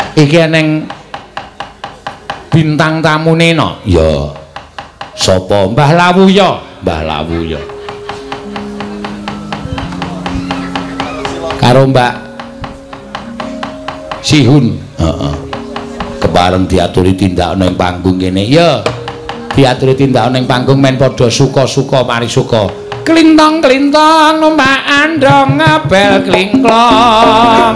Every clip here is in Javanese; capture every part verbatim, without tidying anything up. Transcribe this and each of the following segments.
Iki eneng bintang tamune no. Ya. Sapa? Mbah Lawuya, Mbah Lawuya. Karo Mbak Sihun. Heeh. Kepareng diaturi tindak ning panggung kene. Ya. Diaturi tindak ning panggung men padha suka-suka mari suka. Klintong-klintong numpak andong ngabel klingklong.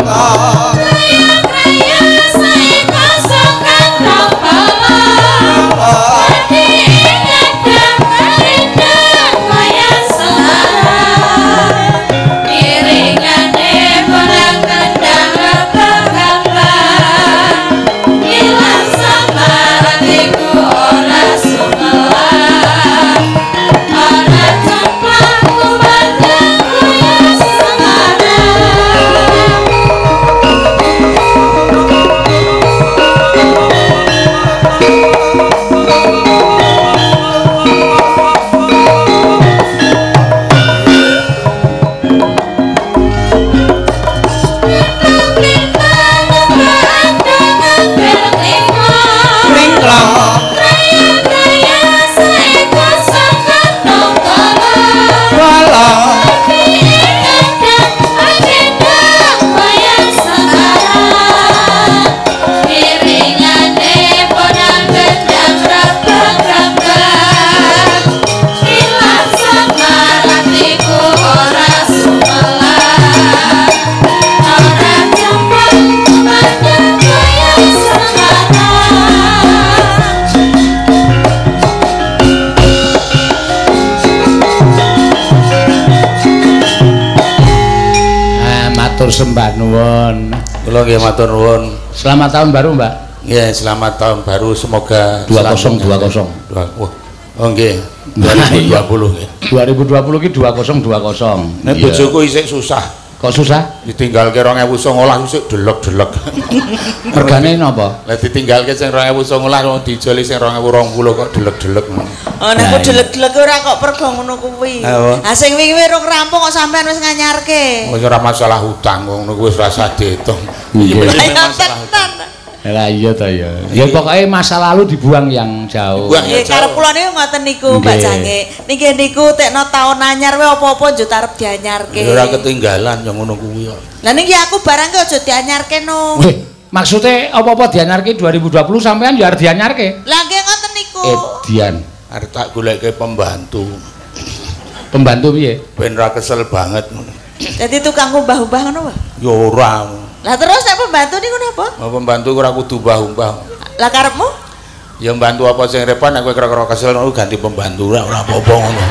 Sembah nuwun. Kula nggih matur nuwun. Selamat tahun baru, Mbak. Nggih, selamat tahun baru semoga dua nol dua nol. Wah, oh nggih. dua ribu dua puluh nggih. dua ribu dua puluh ki dua nol dua nol. Nek bojoku isih susah. Kok susah? Ditinggalke dua ribu sembilan belas isih delek-delek. Regane napa? Lah ditinggalke sing dua ribu sembilan belas wong dijoli sing dua ribu dua puluh kok delek-delek. Oh nek kok delek-delek ora kok pergo ngono kuwi. Ha sing wingi rung rampung kok sampean wis nganyarke. Wis ora masalah hutang ngono kuwi wis rasa diitung. Lah iya ta ya. Ya pokoke masa lalu dibuang yang jauh. Nggih karep kula niku ngoten niku Mbak Jange. Niki niku tekno taun anyar wae apa-apa njo arep dianyarke. Ora ketinggalan yang ngono kuwi kok. Lah niki aku barang aja dianyarke no. Weh, maksudnya apa-apa dianyarke dua ribu dua puluh sampean ya arep dianyarke. Lah nggih ngoten niku. Edian. Arep tak goleke pembantu. Pembantu piye? Ben ra kesel banget ngono. Dadi tukang umbah-umbah ngono wae. Ya ora. Lah terus nek pembantu niku napa? Mau pembantu ora kudu mbah-umbah. Lah karepmu? Ya mbantu apa sing repot nek kowe kira-kira kesel ngono ganti pembantu ora ora apa-apa ngono.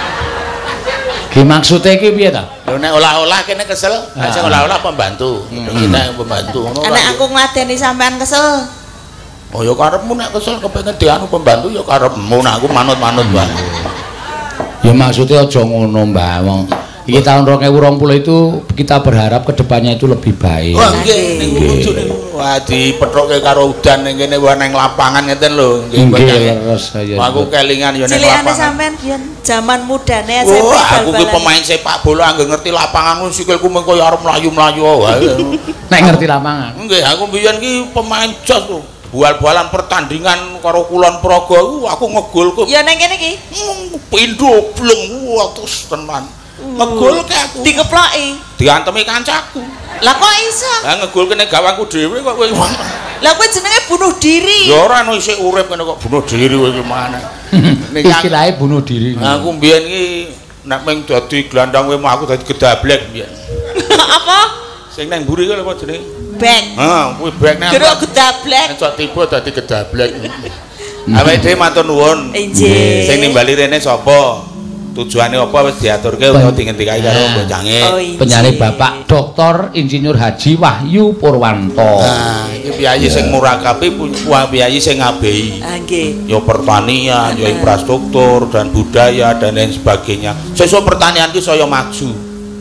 Ki maksude iki piye ta? Lho nek olah-olah kene kesel, sing olah-olah pembantu. Kita pembantu ngono. Nek aku ngladeni sampean kesel. Oh ya karepmu nek kesel kepengin dianu pembantu ya karepmu nek aku manut-manut wae. Ya maksudnya aja ngono, Mbak. Wong iki tahun dua ribu dua puluh itu kita berharap kedepannya itu lebih baik. Wah nggih ning bojone. Wah dipethokke karo udan ning kene wae nang lapangan ngeten lho. Nggih leres saya. Aku kelingan ya ning lapangan. Cilikane sampean biyen jaman mudane S M P. Wah aku ki pemain sepak bola anggo ngerti lapangan sikilku mung koyo arep mlayu-mlayu wae. Nek ngerti lapangan. Nggih aku biyen ki pemain jos lho. Bual-bualan pertandingan karo Kulon Progo aku ngegol kok. Ya ning kene iki. Pindho bleng wah terus tenan. Ngegolke aku. Dikeploki. Diantemi kancaku. Lah kok iso? Lah ngegolke ning gawangku dhewe kok kowe. Lah kowe jenenge bunuh diri. Ya ora ono isih urip kene kok bunuh diri kowe iki mana. Istilahnya bunuh diri. Aku mbiyen iki nek mung dadi gelandang kowe aku dadi gedablek mbiyen. Apa? Sing nang mburi ku apa jenenge? Bek. Heeh, kuwi bek nek. Kira gedablek. Nek cok tiba dadi gedablek. Awake dhewe matur nuwun. Nggih. Sing nimbali rene sapa? Tujuane apa wis diaturke utawa dingendikake karo bocange. Penyanyi Bapak Doktor Insinyur Haji Wahyu Purwanto. Nah, iki piyayi sing murakabi piyayi sing ngabehi. Ah nggih. Ya pertanian, ya infrastruktur dan budaya dan lain sebagainya. Sesuk pertanian ki saya maju.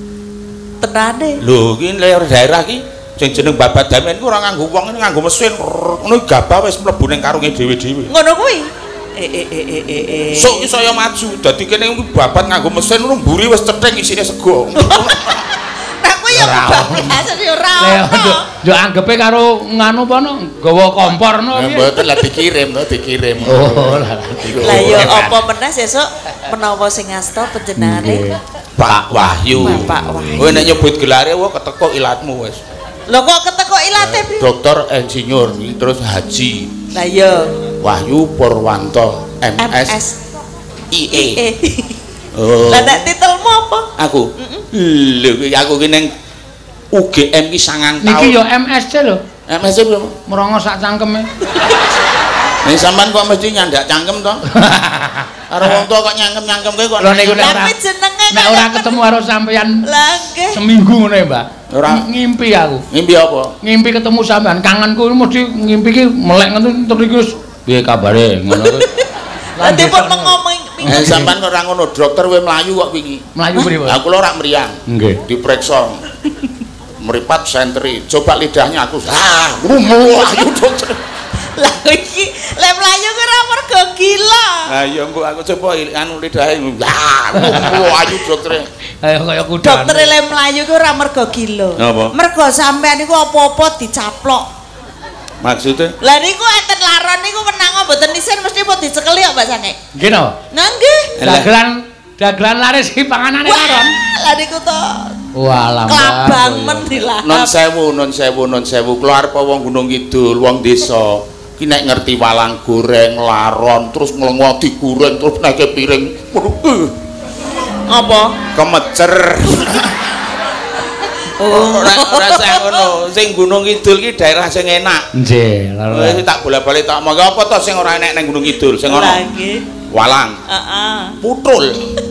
Tenane. Lho, iki daerah ki sing jeneng Babat Damen ku ora nganggo wong nganggo mesin. Ngono gabah wis mlebu ning karunge dhewe-dhewe. Ngono kuwi. Eh eh eh eh eh. Sok iki saya maju. Dadi kene babat nganggo mesin ngono mburi wis cething isine sego. Nah kuwi ya kebablasan ya ora ono. Yo anggepe karo nganu apa no, gawa kompor no. Mboten lah dikirim to, dikirim. Oh, lah. Lah ya apa meneh sesuk menawa sing ngasta panjenengane Pak Wahyu. Pak Wahyu. Kowe nek nyebut gelare wah keteko ilatmu wis. Lho kok keteko ilate piye? Dokter insinyur terus Haji. Lah ya Wahyu Purwanto M S I E. Oh. Lah nek titelmu apa? Aku. Lho aku ki ning U G M ki sangang taun. Niki yo M S C lho. M S C berapa? Merongo sak cangkeme. Nek sampean kok mesti nyandak cangkem to? Karo wong tua kok nyangkem-nyangkem kowe kok. Lho niku nek ora. Tapi jenenge Nek ora ketemu karo sampean. Lah nggih. Seminggu ngono ya, Mbak. Ora ngimpi aku. Ngimpi apa? Ngimpi ketemu sampean. Kangenku mesti ngimpi ki melek ngono terus iki wis piye kabare ngono kuwi. Lah dipun ngomong Eh sampean kok ora ngono, dokter kowe mlayu kok wingi. Mlayu pripun? Aku lho ora mriyang. Nggih. Diperiksa. Meripat sentri. Coba lidahnya aku. Ah, mlayu dokter. Lah iki lek mlayu ku ora mergo gila. Lah iya mbok aku coba anu lidahe. Ah, mlayu dokter. Ayo kaya kuda. Dokter lek mlayu ku ora mergo gila. Napa? Mergo sampean niku apa-apa dicaplok. Maksudnya? Lah niku enten laron niku menang mboten isin mesti pun dicekeli kok Mbak Sange. Nggih no. Nah nggih. Dagelan dagelan laris iki panganane laron. Lah niku to. Walah. Klabang men dilahap. Non sewu, non sewu, non sewu. Keluar apa wong Gunung Kidul, wong desa. Ki nek ngerti walang goreng, laron, terus nglengo digoreng terus nek piring. Apa? Kemecer. Oh, ora ora sing ngono. Sing Gunung Kidul ki daerah sing enak. Nggih, Wis tak bola-balik tak omong apa to sing ora enak nang Gunung Kidul, sing ono. Lah nggih. Walang. Heeh. Putul.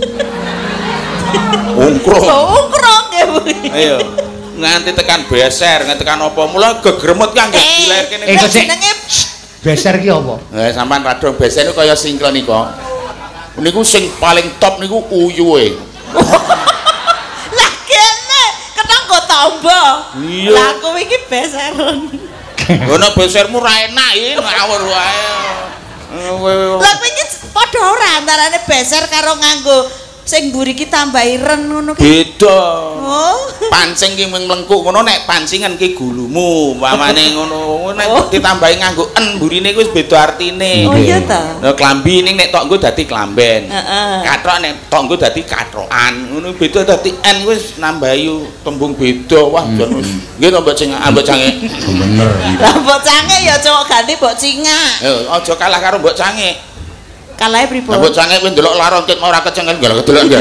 Ungkrung. Ungkro nggih Bu. Ayo. Nganti tekan beser, nganti tekan apa mula gegremut kan nggih dilair kene. Eh, kok sik- jenenge Beser ki apa? Eh sampean radong beser niku kaya singklen niku. Niku sing paling top niku uyuhe. lah kene ketang go tombo. Iya. Lah aku iki beseron. Ngono besermu ra enak iki ngawur wae. Lah kowe iki padha ora antarane beser karo nganggo sing mburi ki tambahi ren ngono ki. Beda. Oh. Pancing ki mlengkuk ngono nek pancingan ki gulumu, umpamane ngono. Nek Oh. ditambahi nganggo en mburine kuwi wis beda artine. Oh iya ta. Nah, klambi ning nek tok nggo dadi klamben. Heeh. Kathok nek tok nggo dadi katrokan. Ngono beda dadi en wis nambahi tembung beda. Wah, jan wis. Nggih to Mbak Cing, Mbak Cange. Bener. Lah mbok cange ya cowok ganti mbok cingak. Yo, aja kalah karo Mbak Cange. Kalahe pripun? Mbok Cange kuwi ndelok laron ket ora kecengel nggak kedelok nggih.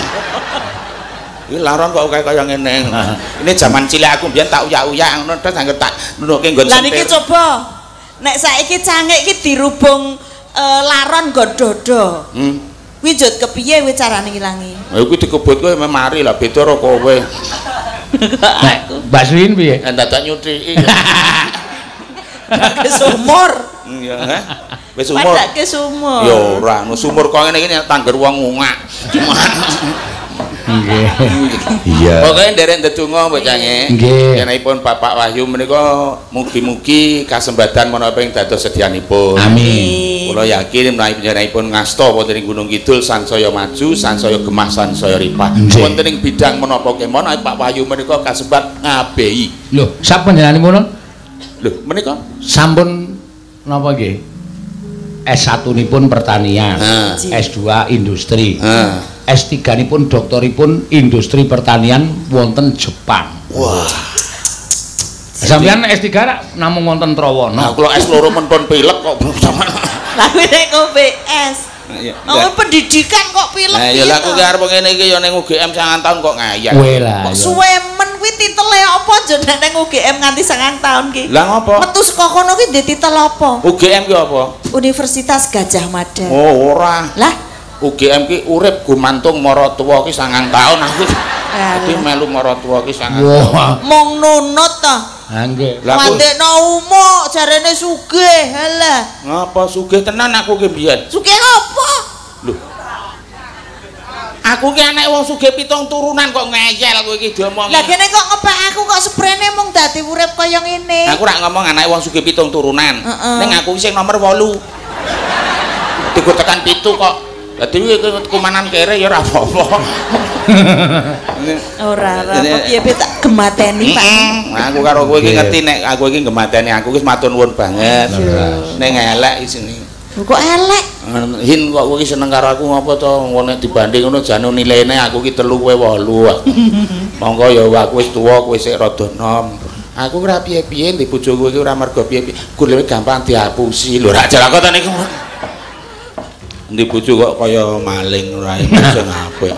Iki laron kok kaya kaya ngene. Ini zaman cilik aku mbiyen tak uyak-uyak ngono terus angger tak nunuke nggon Lah niki coba. Nek saiki cangik iki dirubung eh, laron nggon dodo. Hmm. Kuwi jut kepiye kuwi carane ngilangi? Ayo kuwi dikebut kowe memari lah beda karo kowe. Nek Mbak Suin piye? Entak nyutriki. Ke sumur. Iya, heh. Wis umur. Padake sumur. Ya ora, no sumur kok ngene iki tangger wong ngungak. Nggih. Iya. Pokoke nderek ndedonga Mbok Cange. Nggih. Yenipun Bapak Wahyu menika mugi-mugi kasembadan menapa ing dados sedyanipun. Amin. Kula yakin menawi panjenenganipun ngasta wonten ing Gunung Kidul sansaya maju, sansaya gemah, sansaya ripah. Nggih. Wonten ing bidang menapa kemawon Pak Wahyu menika kasebat ngabehi. Lho, sapa panjenenganipun? Lho, menika Sampun napa nggih? S satu nipun pertanian, Ha. S dua industri, Ha. S tiga nipun doktoripun industri pertanian wonten Jepang. Wah. Sampeyan S tiga ra namung wonten Trawana. Nah, kula S loro men pun pilek kok sama. Lah kuwi nek kok B S. Iya. Oh, pendidikan kok pilek. Nah, ya lah aku ki arep ngene iki ya ning U G M sangang taun kok ngayal. Kowe lah. Kok ya. suwe men kuwi titele apa jeneng ning U G M nganti sangang taun ki? Lah ngopo? Metu saka kono ki ndek titel apa? U G M ki apa? Universitas Gajah Mada. Oh, ora. Lah, U G M ki urip gumantung mara tuwa ki sangang taun aku. Dadi melu mara tuwa ki sangang taun. Wah, mong nunut ta. ha nggih. Lah aku Mandekno umuk jarene sugih. Halah. ngapa sugih tenan aku ki mbiyen. Sugih apa? Lho. Aku ki anak wong sugih pitung turunan kok ngeyel kowe iki diomongi. Lah kene kok ngepek aku kok sprene mung dadi urip kaya ngene. Aku rak ngomong anak wong sugih pitung turunan. Heeh. Ning aku sing nomor wolu. Digo tekan pitu kok. Dadi kuwi kumanan kere ya ora apa-apa. Ora, ora piye-piye tak gemateni, Pak. Aku karo kowe iki ngerti nek aku iki gemateni aku wis matur nuwun banget. Ning elek isine. Kok elek? Hin kok kowe iki seneng karo aku ngopo to? Ngono dibanding ngono jane nilene aku iki telu kowe wolu. Monggo ya aku wis tuwa kowe sik rada nom. Aku ora piye-piye ndek bojoku iki ora mergo piye-piye. Guleme gampang dihapusi lho. Ra jalak kok niku. Ndek bojo kok kaya maling ora sing apik.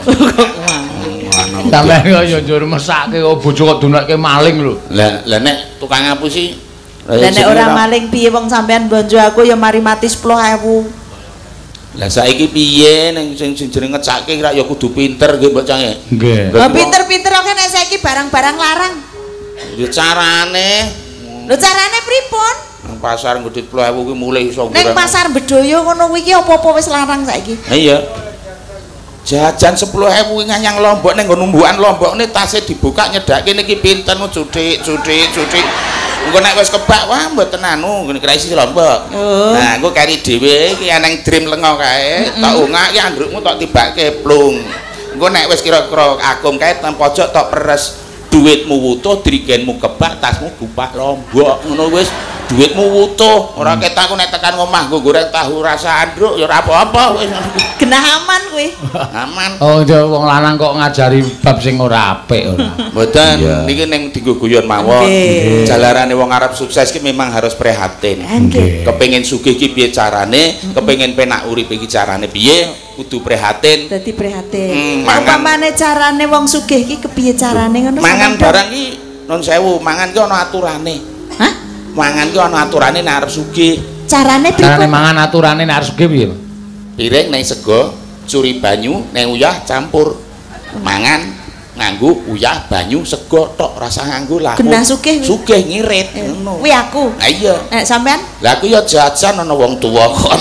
Sampeyan kok yo njur mesake kok bojo kok dunekke maling lho. Lah lah nek tukang ngapusi lah nek ora maling piye wong sampean bonjo aku ya mari mati sepuluh ewu. Lah saiki piye ning sing jenenge ngecake kira ya kudu pinter nggih Mbak Cange. Nggih. Lah pinter-pinter kok nek saiki barang-barang larang. Ya carane. Lho carane pripun? Nang pasar ngedit sepuluh ewu kuwi mulai iso Ning pasar Bedoyo ngono kuwi iki apa-apa wis larang saiki. Ha iya. Jajan sepuluh ewu nganyang Lombok ning nggo numbukan Lombokne tase dibuka nyedake niki pinten cuthik cuthik cuthik. Engko nek wis kebak wah mboten anu ngene kira isi Lombok. Oh. Nah, engko kari dhewe iki aneng dream lengo kae, tak ungak iki anggurukmu tak tibake plung. Engko nek wis kira-kira agung kae teng pojok tak peres. Duitmu wutuh, drigenmu kebak, tasmu bupak Lombok. Ngono wis duitmu wutuh. Ora ketak aku nek tekan omah nggo goreng tahu rasa andruk ya ora apa-apa wis. Genah aman kuwi. Aman. Oh, wong lanang kok ngajari bab sing ora apik ora. Mboten, niki ning dienggo guyon mawon. Jalarane wong arep sukses ki memang harus prihatin. Kepengin sugih ki piye carane, kepengin penak urip iki carane piye, kudu prihatin. Dadi prihatin. Upamane carane wong sugih ki kepiye carane ngono? Mangan barang ki non sewu, mangan ki ana aturane. Hah? Mangan ki ana aturane nek arep sugih. Carane pripun? Carane mangan aturane nek arep sugih piye, Pak? Piring nang sego, curi banyu, nang uyah campur. Mangan nganggo uyah banyu sego tok, rasa nganggo lah. Genah sugih. Sugih ngirit ngono. Kuwi aku. Lah iya. Nek sampean? Lah aku ya jajan ana wong tuwa kok.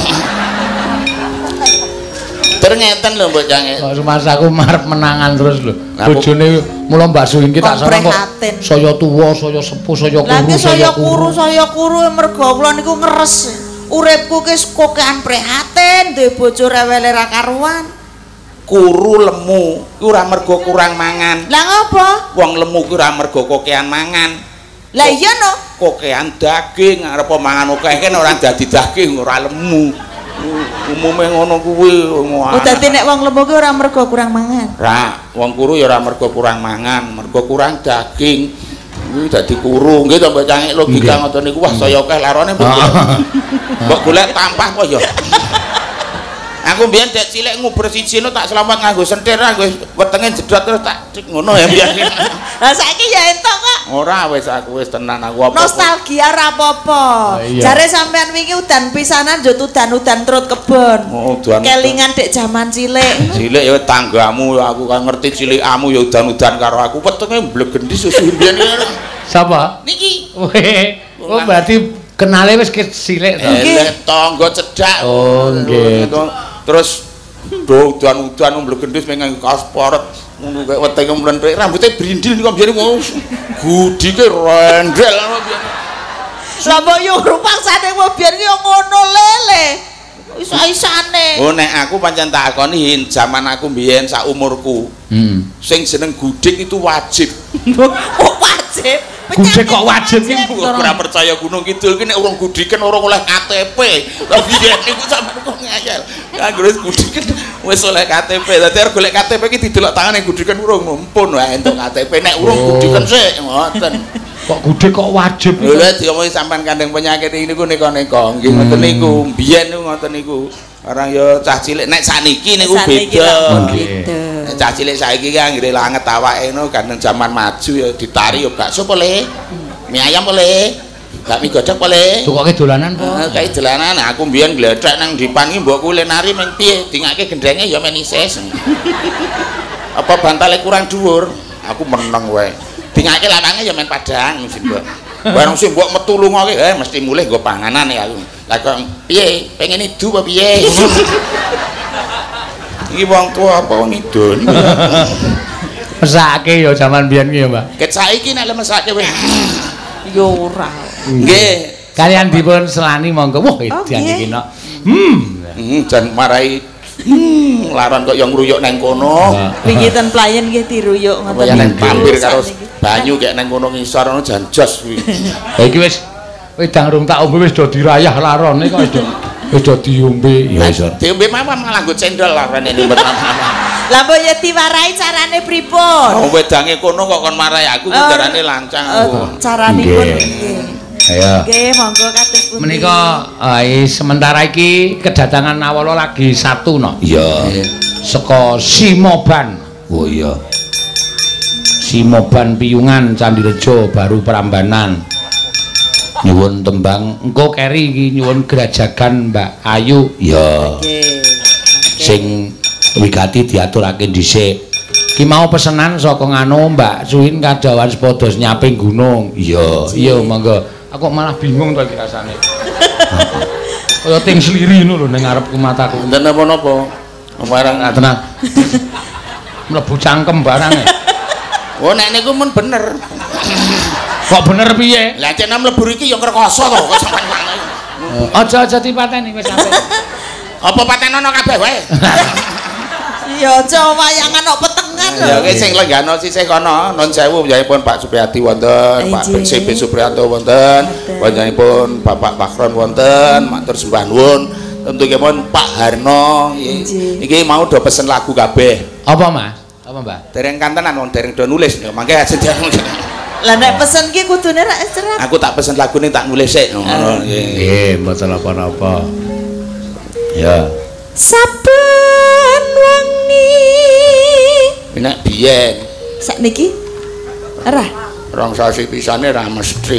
Ternyata lho Mbok Cange. Kok rumasaku marep menangan terus lho. Bojone mula Mbak Suhin ki tak sareng kok. Saya tuwa, saya sepuh, saya kuru, Lah saya kuru, saya kuru mergo kula niku ngeres. Uripku ki kokean prihatin, duwe bojo rewele ra karuan. Kuru lemu ki ora mergo kurang mangan. Lah ngopo? Wong lemu ki ora mergo kokean mangan. Lah iya no. Kokean daging arep mangan akeh kan ora dadi daging, ora lemu. Umume ngono kuwi. Oh dadi nek wong lemu ki ora mergo kurang mangan. Ra, wong kuru ya ora mergo kurang mangan, mergo kurang daging. Kuwi dadi kuru. Nggih to Mbak Cange logika ngoten niku. Wah, saya akeh larone Mbok. Mbok golek tampah apa ya? Aku mbiyen dek cilik nguber siji no tak selamat nganggo sentir nganggo wetenge jedot terus tak cik ngono ya mbiyen. Lah saiki ya entuk kok. Ora wis aku wis tenan aku apa. Nostalgia ra apa-apa. Jare sampean wingi udan pisanan yo udan-udan trut kebon. Oh, udan. Kelingan dek jaman cilik. Cilik ya tanggamu aku kan ngerti cilikamu ya udan-udan karo aku wetenge mblegendis susu mbiyen. Sapa? Niki. Weh. Oh berarti kenale wis cilik to. Nggih, tangga cedhak. Oh, nggih. Terus do udan-udan mblegendis mengang kaos poret ngono kaya wetenge mlenthik rambutnya brindil niku mbiyen ngono. Gudike rendel ngono mbiyen. Lah mbok yo rupangsane wong biyen ki yo ngono lele. Isa-isane. Oh nek aku pancen tak akoni hin zaman aku mbiyen sak umurku. Hmm. Sing jeneng gudik itu wajib. Kok wajib? Gudik kok wajib ki ora percaya Gunung Kidul ki nek urung gudiken ora oleh K T P. Lah biyen niku sampeyan kok ngayal. Anggere gudiken wis oleh K T P. Dadi arep golek K T P ki didelok tangane gudiken urung mumpun wae entuk K T P nek urung gudiken sik ngoten. Kok gudik kok wajib. Lho lha diomongi sampean kandheng penyakit niku nika-nika. Nggih ngoten niku. Biyen niku ngoten niku. Orang ya cah cilik nek sakniki niku beda. Nek cah cilik saiki ki anggere langet awake ngono gandeng zaman maju ya ditari ya bakso boleh. Mie ayam boleh. Bakmi godhog boleh. Tukoke dolanan po. Kae dolanan aku mbiyen gledhek nang dipan ki mbokku le nari meng piye dingake gendenge ya men isis. Apa bantale kurang dhuwur? Aku meneng wae. Dingake lawange ya men padang mesti mbok. Bareng sing mbok metu lunga ki eh mesti mulih nggo panganan ya aku. Lah kok piye? Pengen idu apa piye? Iki wong tuwa apa wong idun? Mesake ya jaman biyen ki ya, Mbak. Ket saiki nek mesake wis yo ora. Nggih. Kalian dipun selani monggo. Wah, edan iki nok. Hmm. Hmm, jan marai Hmm, laron kok yang ngruyuk nang kono. Wingi ten playen nggih diruyuk ngoten. Kaya nang pampir karo banyu kek nang kono ngisor ono jan jos kuwi. Ha iki wis wedang rung tak ombe wis do dirayah larone kok wis do wis do diombe ya iso. Diombe mawon malah nggo cendol larane mboten apa-apa. Lah mbok ya diwarai carane pripun? Oh wedange kono kok kon marai aku ki darane lancang aku. Caranipun nggih. Ayo. Nggih, monggo kados pundi. Menika ai sementara iki kedatangan awala lagi satu no. Iya. Saka Simoban. Oh iya. Simoban Piyungan Candirejo Baru Prambanan. Nyuwun tembang engko keri iki nyuwun grajagan Mbak Ayu. Iya. Nggih. Sing wigati diaturake dhisik. Ki mau pesenan saka nganu Mbak Suin kadawan sepodos nyaping gunung. Iya, iya monggo. Aku malah bingung to iki rasane. Kaya ting sliri ngono lho ning ngarepku mataku. Enten napa-napa. Marang Tenang. Mlebu cangkem barang. Oh nek niku mun bener. Kok bener piye? Lah cek nang mlebu iki ya ngrekoso to kok sampean. Aja-aja dipateni wis sampe. Apa patenono kabeh wae? Ya aja wayangan kok petengan lho. Ya kuwi sing lenggano sisih kono nun sewu njenenganipun Pak Supriyadi wonten, Pak C B Supriyanto wonten, panjenenganipun Bapak Pakron wonten, matur sembah nuwun. Tentuipun Pak Harno iki mau do pesen lagu kabeh. Apa Mas? Apa Mbak? Dereng kantenan wong dereng do nulis ya mangke sedaya. Lah nek pesen ki kudune rak serat. Aku tak pesen lagune tak nulis sik ngono nggih. Nggih, mboten napa-napa. Ya. Saben wengi. Nek biyen Sakniki ora. rong sasi pisane ra mesti.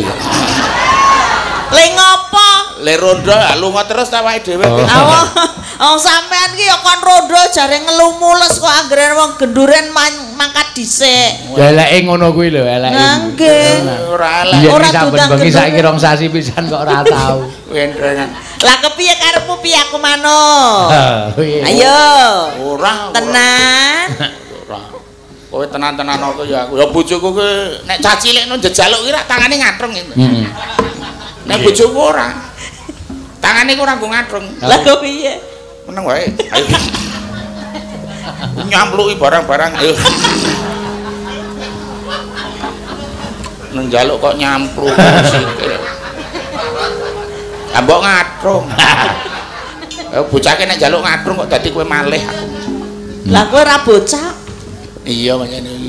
Le ngopo? Le rondo lunga terus ta awake dhewe. Awang wong sampean ki ya kon rondo jare ngelu mules kok anggere wong genduren mangkat dhisik. Ya eleke ngono kuwi lho, eleke. Nggih. Ora elek. Ora Ora saben tudang bengi gendut. saiki rong sasi pisan kok ora tau. Wendrengan. Lah kepiye karepmu piye aku manut? Ayo. Ora. Tenan. Ora. Kowe tenan-tenan aku ya aku. Ya bojoku ki nek cah cilik no njejaluk ki rak tangane ngatrung gitu. Heeh. Nek bojoku ora. Tangane ku ora nggo ngatrung. Lah kepiye? Meneng wae. Ayo. Nyampluki barang-barang ayo. Njaluk kok nyampluk sikil. Ambok ngatrung. Eh bocah ki nek njaluk ngatrung kok dadi kowe malih aku. Lah kowe ora bocah. Iya pancen iki.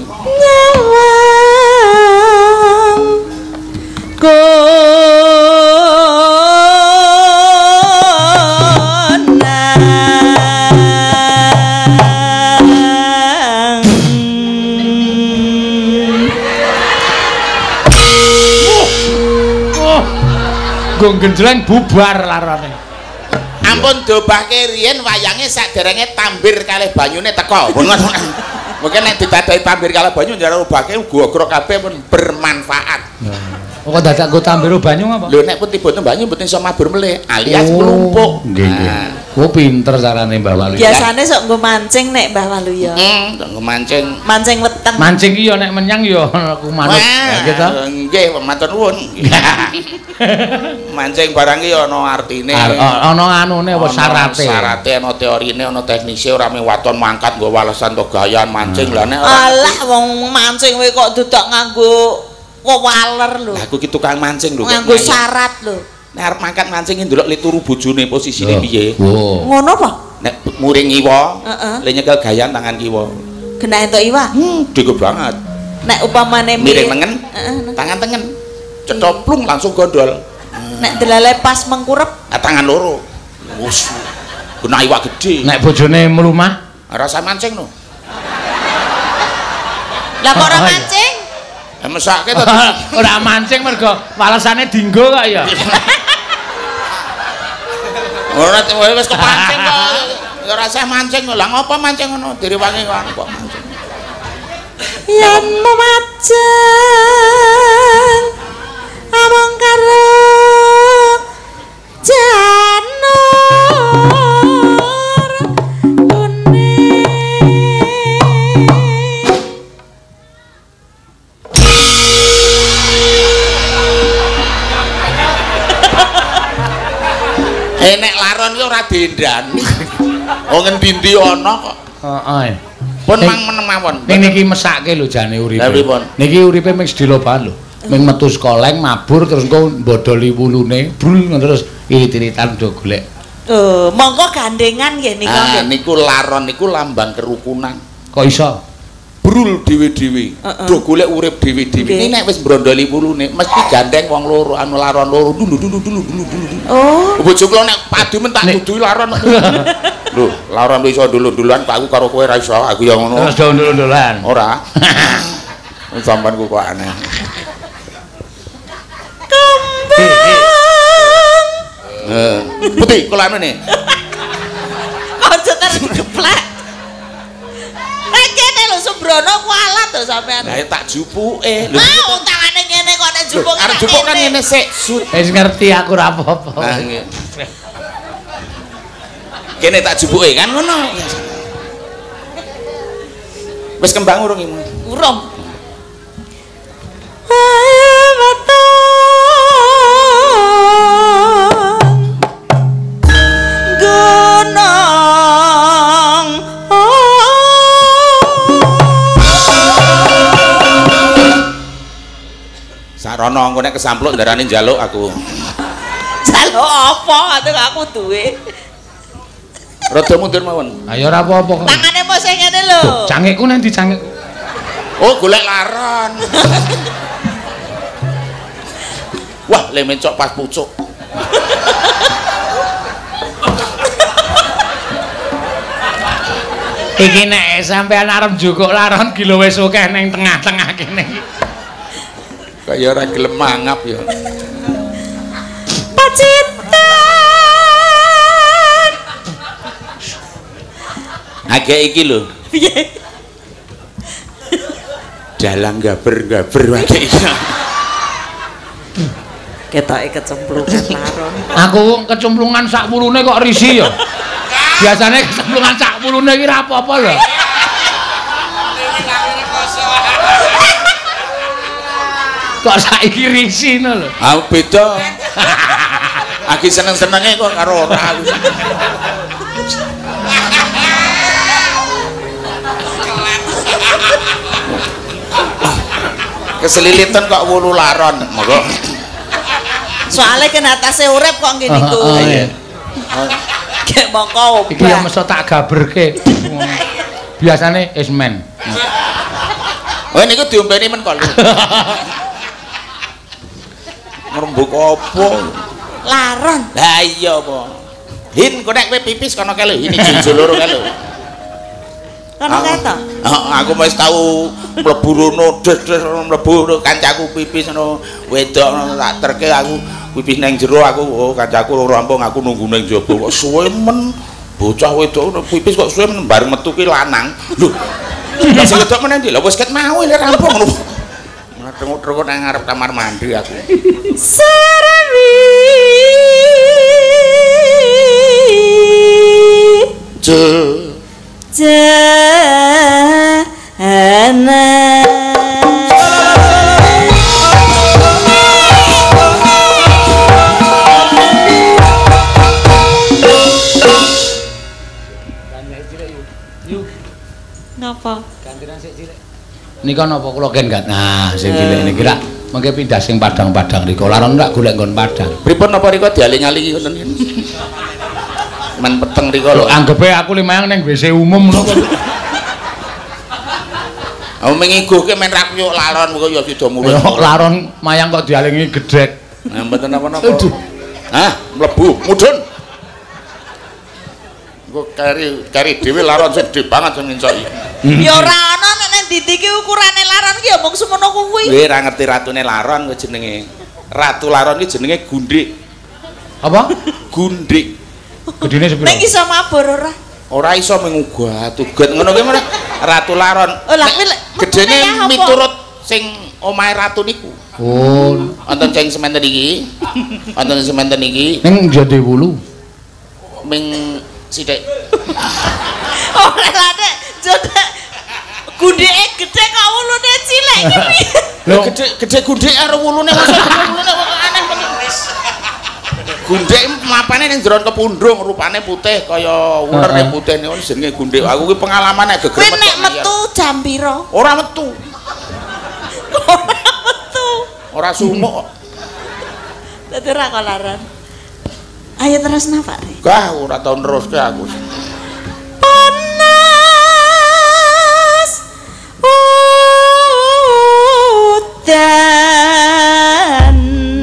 Go genjleng bubar larane. Ampun dobahke riyen wayange saderenge tambir kalih banyune teko. Mungkin nek ditadai tambir kalih banyu njare ubahke gogrok kabeh pun bermanfaat. Kok dadak go tambir banyu apa? Lho nek pun tiba banyu mboten iso mabur melih alias mlumpuk. Nggih nggih. Ku pinter carane Mbah Walu. Biasane sok nggo mancing nek Mbah Walu ya. Hmm, nggo mancing. Mancing weteng. Mancing ki ya nek menyang ya aku manut. Ya gitu. Nggih, matur nuwun. Mancing barang ki ana artine. Ana anune apa syarate? Syarate ana teorine, ana teknise ora mung waton mangkat nggo walesan to gayan mancing lah nek alah wong mancing kowe kok dudak nganggo waler lho. Lah aku ki tukang mancing lho. Nganggo syarat lho. Nek arep mangkat mancing ndelok le turu bojone posisine piye. Oh. Ngono apa? Nek muring iwa, Heeh. le nyekel gayan tangan kiwa. Genah entuk iwak. Hmm, dego banget. Nek upamane Miring tengen, Heeh. tangan tengen. Cedoplung langsung gondol. Nek delale pas mengkurep Nah, tangan loro. Wus. Kena iwak gede. Nek bojone mlumah, Rasa mancing no. lah kok ora Oh, iya. mancing? Ya mesake to. ora mancing mergo walesane dinggo kok ya. Ora wis kepancing kok. Ya rasa mancing lah ngopo mancing ngono direwangi kok mancing. Yen memajeng among karo janur kuning. Eh nek laron ki ora dendan. Oh ngendi-endi ana kok. Heeh. Pun mang menemawon. Ning niki mesake lho jane uripe. Lah pripun? Niki uripe ming sedeloban lho. Ming metu sekoleng mabur terus engko mbodoli wulune, brul terus irit-iritan do golek. Oh, monggo gandengan nggih nika. Ah niku laron niku lambang kerukunan. Kok iso? Brul dhewe-dhewe. Do golek urip dhewe-dhewe. Ini nek wis brondoli wulune mesti gandeng wong loro anu laron loro dulu dulu dulu dulu dulu. Oh. Bojo kula nek padu men tak duduhi laron. Lho, laron iso dulu-duluan aku karo kowe ra iso, aku ya ngono. Terus dulu-duluan. Ora. Sampeyan kok aneh. Eh, putih kula anu ne. Aja terus geplek. Nek kene lho Subrono kualat to sampean. Lah tak jupuke. Lho mau tangane ngene kok nek jupuk. arep jupuk kan ngene sik. Wis ngerti aku ra apa-apa. Nah, nggih. Kene tak jupuke kan ngono. Wis kembang urung iki? Urung. Sarono engko nek kesampluk ndarani njaluk aku. Jaluk apa? Atuh aku duwe. Rada mundur mawon. Ayo ora apa-apa kok. Tangane mok sing ngene lho. Cangekku nang ndi cangek? Oh, golek laron. Wah, le mencok pas pucuk. Iki nek sampean arep njukuk laron gila wis akeh ning tengah-tengah kene. Kaya ora gelem mangap ya. Pacitan. Agek iki lho. Piye? Dalang gaber-gaber agek iki. Ketoke kecemplungan laron. Aku kecemplungan sak wulune kok risi ya. Biasane kecemplungan sak wulune iki ra apa-apa lho. Kok saiki risi ngono lho. Ah beda. Aki seneng-senenge kok karo ora aku. Keselilitan kok wulu laron, monggo. Soale kena atase urip kok ngene iku. Iya. Kayak mongko obah. Iki ya mesti tak gaberke. Biasane ismen. Oh niku diombeni men kok. Ngrembug apa? Laron. Lah iya apa? Hin kok nek kowe pipis kono kae lho, ini jinjul loro kae lho. Kono kae to? Heeh, aku wis tau mlebu rono, des-des mlebu kancaku pipis ngono, wedok ngono tak terke aku pipis nang jero aku, oh kancaku rampung aku nunggu nang jaba kok suwe men. Bocah wedok ngono pipis kok suwe men bareng metu ki lanang. Lho. Lah sing wedok meneh ndi? Lah wis ket mau le rampung ngono. Tengok-tengok nang ngarep kamar mandi aku. Sarawi. Je. Jana. Napa? Gantiran sik cilik. Nika napa kula ken gak. Nah, sing cilik niki rak mengke pindah sing padang-padang rika. Laron rak golek nggon padang. Pripun napa rika dialing-alingi ngoten. Men peteng rika lho. Anggepe aku limayang ning W C umum ngono kok. Aku mengiguhke men ra kuyuk laron kok ya sida mulut. Kok laron mayang kok dialingi gedhek. Nah, mboten napa-napa. Hah, mlebu, mudhun. Engko kari kari dhewe laron sedhe banget sing ngencoki. Ya ora ana nek nang ndi iki ukurane laron ki ya mung semono kuwi. Kowe ra ngerti ratune laron kuwi jenenge. Ratu laron iki jenenge Gundik. Apa? Gundik. Gedine sepiro? Nek iso mabur ora? Ora iso mengugat, ugat ngono ki meneh. Ratu laron. Oh, lah kuwi gedene miturut sing omahe ratu niku. Oh, Wonten sing sementen iki. Wonten sing sementen iki ning Jati Wulu. ming sithik. Ora lah nek jodhe gundeke gedhe kok wulune cilik iki piye? Lho gedhe gedhe gundik karo wulune masa wulune kok aneh tenan. Gundik mapane ning jeron kepundung rupane putih kaya uler nek putih niku jenenge gundik. Aku ki pengalaman nek geger metu. Kowe nek metu jam pira? Ora metu. Ora metu. Ora sumuk. Dadi ora kolaran. Ayo terus napa, Rek? Gah ora tau neruske aku. Panas udan.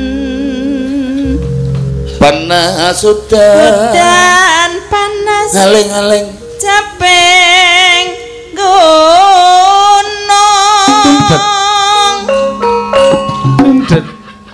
Panas udan. Udan panas. Aling-aling Capeng gunung. Tundet.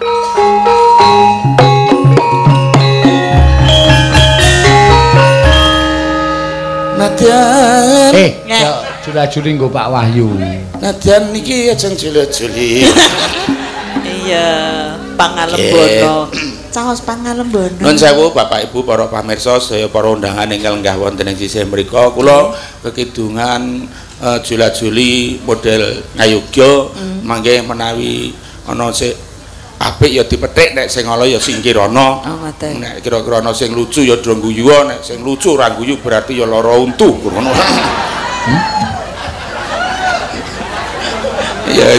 Nadyan. Eh, yo jula-juli nggo Pak Wahyu. Nadyan niki ajeng jula-juli. Iya, pangalembono. Caos pangalembono. Nuwun sewu Bapak Ibu para pamirsa sedaya para undangan ingkang lenggah wonten ing sisih mriku. Kula kekidungan uh, jula-juli model ngayogya mm. mangke menawi ana sik apik ya dipethik nek sing ala ya singkir ana. Oh, ngoten. Nek kira-kira ana sing lucu ya do guyu, nek sing lucu ora guyu berarti ya lara untu ngono. Ya.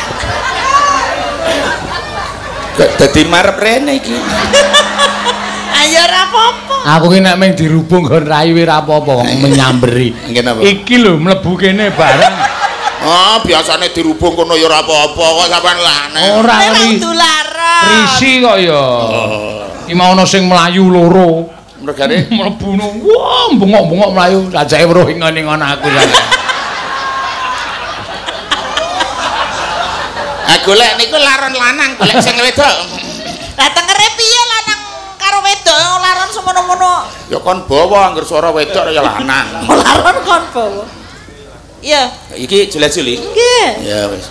Kok dadi marep rene iki. Ayo ora apa-apa. Aku ki nek mung dirubung nggon rayu ora apa-apa wong menyamberi. Nggih napa? Iki lho mlebu kene bareng. Oh, biasane dirubung kono ya ora apa-apa kok sampean lane. Ora ri. Tularan. Risi kok ya. Oh. Iki mau ana sing mlayu loro. Mergane mlebu no. Wah, bengok-bengok mlayu sajake weruh ingon-ingon aku sampe. Ah golek niku laron lanang, golek sing wedok. Lah tengere piye lanang karo wedok laron semono-mono. Ya kon bawa angger swara wedok ya lanang. Laron kon bawa. Iya. Iki jula-juli. Nggih. Ya wis.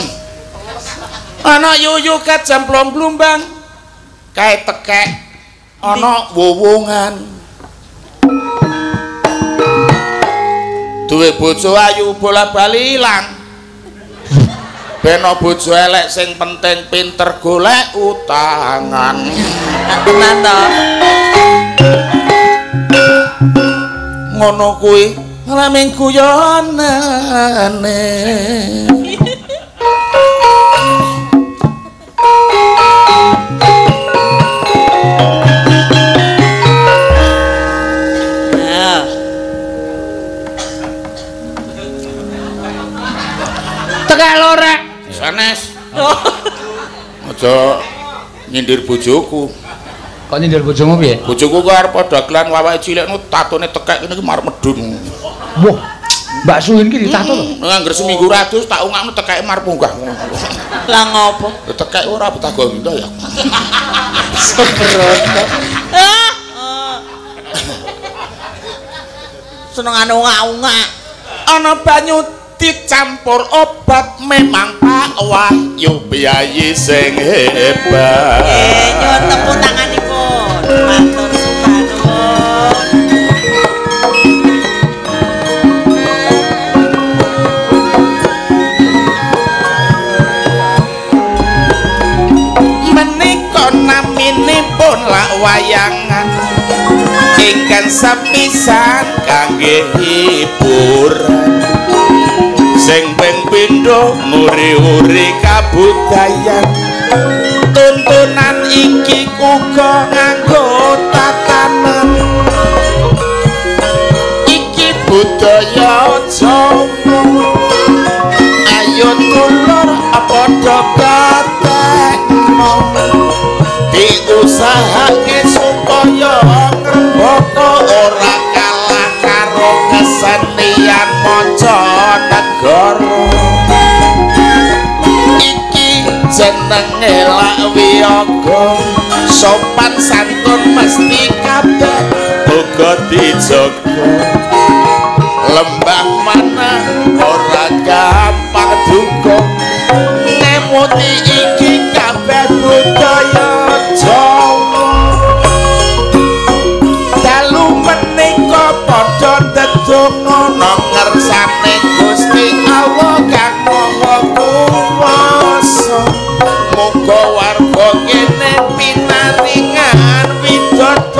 Ana yuyu kajamplong blumbang. Kae tekek. Ana wowongan. Duwe bojo ayu bola-bali ilang. Beno bojo elek sing penting pinter golek utangan. Tenan to. Ngono kuwi laming guyonane. Tekek lorek. Sanes. Aja nyindir bojoku. Kok nyindir bojomu piye? Bojoku kok arep dagelan wawake cilik nu tatone tekek ngene iki marep medun. Wah, Mbak Suhin ki ditato lho. Angger seminggu ratus tak ungakno tekeke marep munggah. Lah ngopo? Tekek ora betah gondo ya. Sebrono. Ah. Senengane ungak-ungak. Ana banyu dicampur obat memang Pak Wahyu biayi sing hebat. Eh, nyuwun tepuk tanganipun. Matur supanuwun. Menika naminipun lak wayangan ingkang sepisan kangge hiburan. Sing ping pindho nguri-uri kabudayan. Tuntunan iki uga nganggo tatanan. Iki budaya Jawa. Ayo tulur padha gatekno. Diusahake supaya ngrembaka ora kalah karo kesenian manca negara. Iki jenenge lak wiyaga, sopan santun mesti kabeh uga dijaga. Lembah mana ora gampang duka, nemuti iki kabeh budaya Jawa. Dalu menika padha ndedonga ngersane Gusti Allah kang Maha Kuwasa. Muga warga kene pinaringan widodari.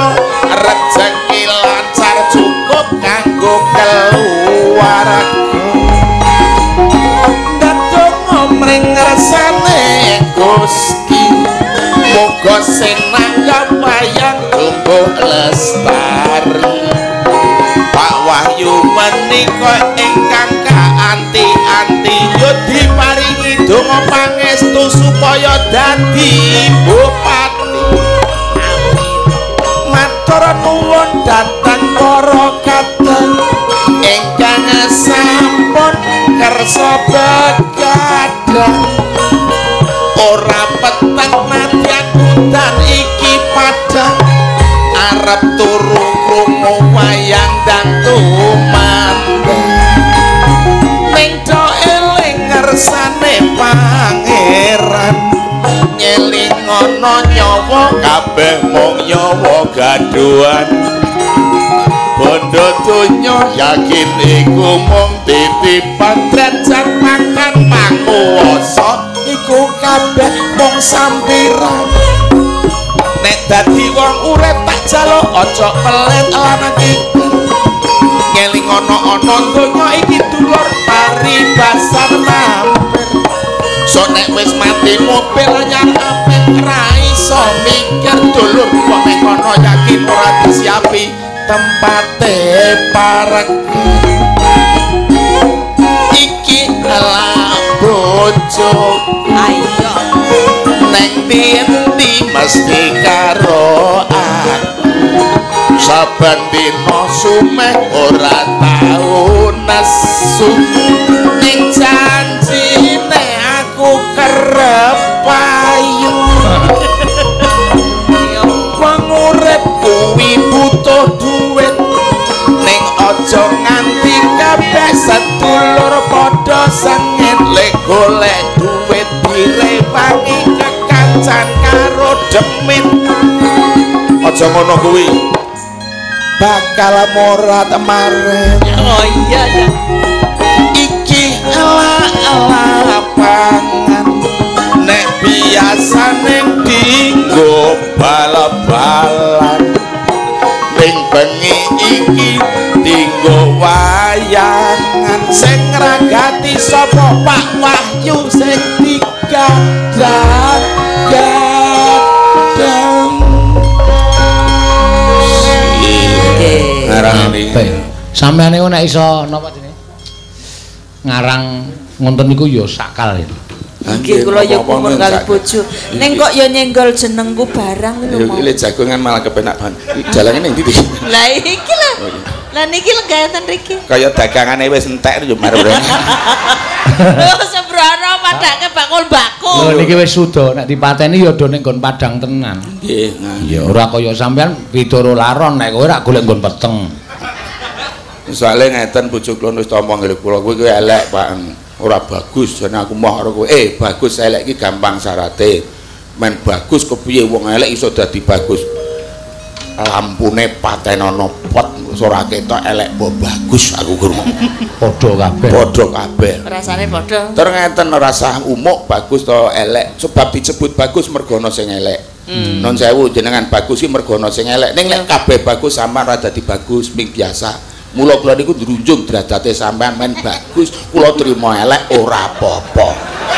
lestari Pak Wahyu menika ingkang kaanti-anti yo diparingi donga pangestu supaya dadi bupati matur nuwun dhateng para kadang ingkang sampun kersa begadang ora peteng nadyan udan iki padang arep turu krungu wayang dan tumandang ning do eling ngersane pangeran nyeling ana nyawa kabeh mung nyawa gaduhan bondo donya yakin iku mung titipan derajat makan panguwasa iku kabeh mung sampiran nek dadi wong urip tak jaluk aja pelit lan iki ngeling ana-ana donya iki dulur paribasan mampir sok nek wis mati mobil anyar apik ra iso mikir dulur kok nek kono yakin ora disiapi tempate parek iki ala bojo ayo neng ndi mesti karo aku saben dina sumeh ora tau nesu ning janjine aku kerep payu wong urip kuwi butuh duit ning aja nganti kabeh sedulur padha sengit lek golek duit direwangi kekancan karo demit aja ngono kuwi bakal morat maren oh iya ya iki ala-ala pangan nek biasane dinggo bal-balan ning bengi iki dinggo wayangan sing ngragati sapa Pak Wahyu sing digadang gadang ngarang iki sampeyan niku nek iso napa jenenge ngarang ngonten niku ya sakal ya iki kula ya kumpul kali bojo ning kok ya nyenggol jenengku barang lho iki le jagongan malah kepenak ban dalane ning ndi lah iki lho lah niki legaten riki kaya dagangane wis entek yo marep-marep lho sebrono padake bakul bakul lho niki wis suda nek dipateni ya do ning nggon padang tenan nggih ya ora kaya sampean pitoro laron nek kowe ora golek nggon peteng soalé ngeten bojo kula wis tampa nggih kula kowe kuwi elek Pak ora bagus jane aku moh karo kowe eh bagus elek iki gampang syarate men bagus kepiye wong elek iso dadi bagus lampune patenono pot ora ketok elek mbok bagus aku guru padha kabeh padha kabeh rasane padha ter ngeten rasa umuk bagus to elek sebab disebut bagus mergo ana sing elek hmm. non sewu jenengan bagus iki mergo ana sing elek ning nek kabeh bagus sampean ora dadi bagus ming biasa mula kula niku drunjung derajate sampean men bagus kula trima elek ora apa-apa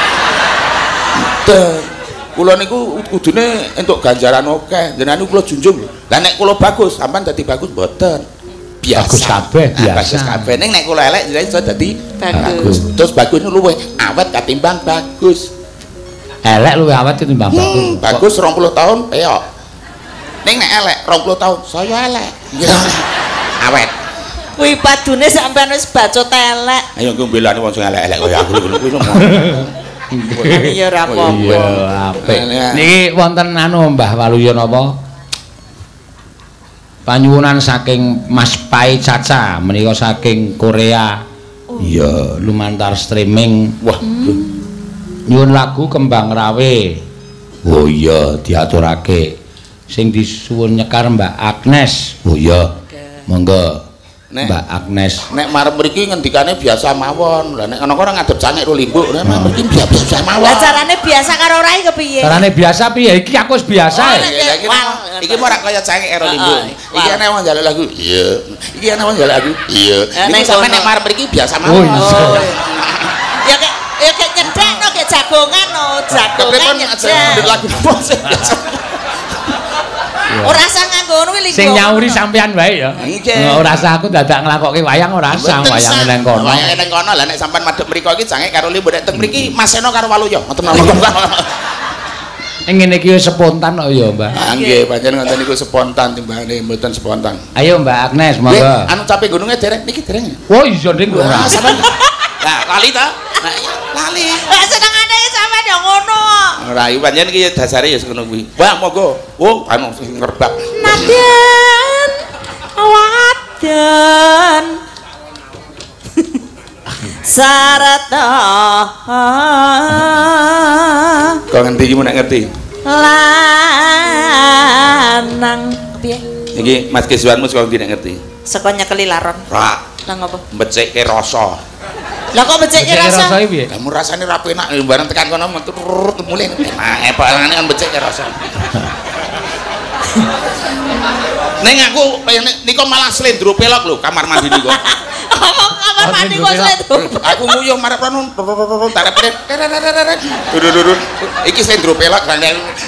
kula niku kudune entuk ganjaran akeh jenengan kula junjung lah nek kula bagus sampean dadi bagus mboten biasa bagus kabeh biasa bagus kabeh ning nek kula elek jenengan iso dadi bagus terus bagus luwih awet katimbang bagus elek luwih awet ketimbang bagus hmm, bagus rong puluh tahun peyok ning nek elek rong puluh tahun saya elek awet kuwi padune sampean wis baca telek ayo nggo mbelani wong sing elek-elek kaya aku lho kuwi lho iya ora apa-apa iya apik niki wonten anu Mbah Waluyo napa panyuwunan saking Mas Pai Caca menika saking Korea iya lumantar streaming wah nyuwun lagu Kembang Rawe oh iya diaturake sing disuwun nyekar Mbak Agnes oh iya monggo Nek, Mbak Agnes nek marep mriki ngendikane biasa mawon lha nek ana ora ngadep cangik ro limbuk nek marep mriki biasa mawon lah carane biasa karo rai kepiye carane biasa piye iki aku wis biasa oh, iki iki ora kaya cangik ro limbuk iki ana wong njaluk lagu iya iki ana wong njaluk lagu iya nek sampe nek marep mriki biasa mawon ya kek ya kek nyedekno kek jagongan no jagongan nyedek lagu apa sih ora usah nganggo ngono kuwi linggo. Sing nyauri sampean wae ya. Ora usah aku dadak nglakokke wayang ora usah wayang ning kono. Wayang ning kono lah nek sampean madhep mriku iki jange karo limbu nek teng mriki Mas Seno karo Waluya. Ngoten mawon. Ngene iki wis spontan kok ya, Mbak. Nggih, pancen ngoten niku spontan timbangane mboten spontan. Ayo Mbak Agnes, monggo. Anu capek gununge dereng niki dereng. Oh iya ndeng kok ora. Lah lali ta? Nah iya lali. Lah senengane sampean ya ngono. Ora iki pancen iki dasare ya ngono kuwi. Mbak monggo. Oh anu sing ngerbak. Naden waden sarata kok ngerti iki nek ngerti lanang piye iki Mas Kiswanmu saka ndi nek ngerti saka nyekeli laron ra nang apa mbecekke rasa lah kok mbecekke rasa rasa piye kamu rasane ra penak bareng tekan kono metu mulih nah epalane kan mbecekke rasa Neng aku niku malah slendro pelok lho kamar mandi niku. Ngomong kamar mandi kok slendro. Aku nguyuh marep rono tarep iki slendro pelok kan.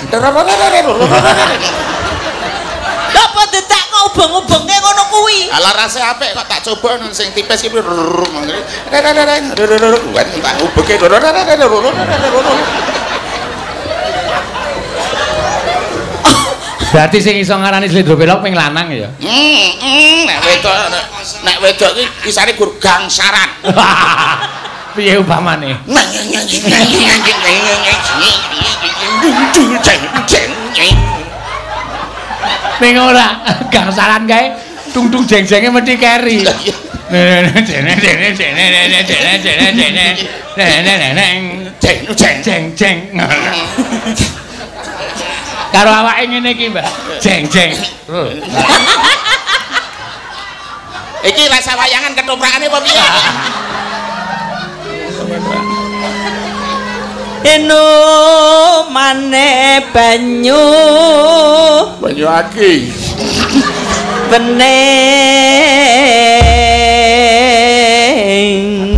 Dapat detak kok ubeng-ubenge ngono kuwi. Ala rase apik kok tak coba sing tipis iki. Ubenge. Berarti sing iso ngarani slendro pelok ping lanang ya. Heeh, nek wedok nek wedok iki isane gur gangsaran. Piye upamane? Ning ora gangsaran kae tung-tung jeng-jenge mesti keri. Jeng jeng. Karo awake ngene iki, Mbak. Jeng jeng. Iki rasa wayangan ketoprakane apa piye? Eno mane banyu banyu aki. Bening.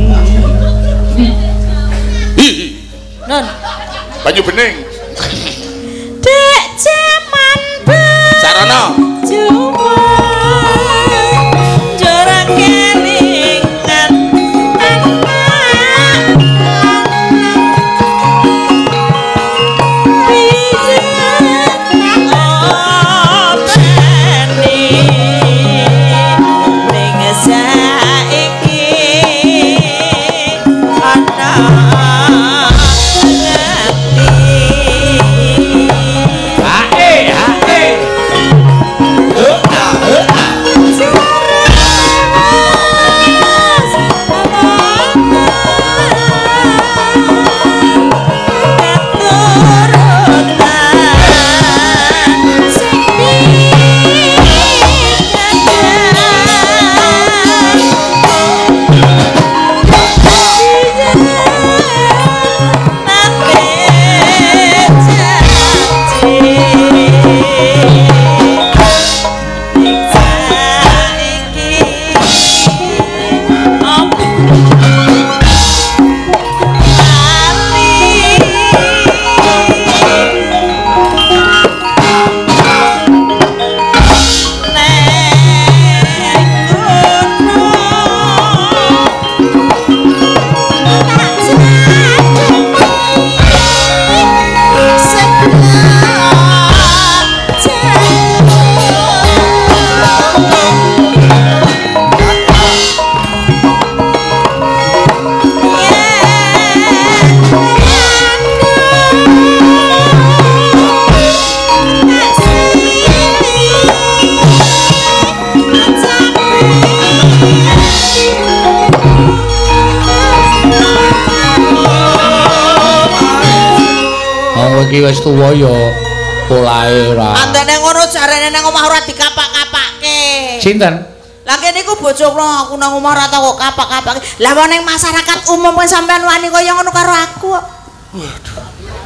Non. Banyu bening. Dek jaman ben Sarana cuma jorang kelingan anak bisa ngopeni ning saiki anak iki wis tuwa ya polahe ora. Andene ngono jarene nang omah ora dikapak-kapakke. Sinten? Lah kene iku bojo kula aku nang omah ora tau kok kapak-kapakke. Lah ning masyarakat umum kan sampean wani kaya ngono karo aku kok. Waduh.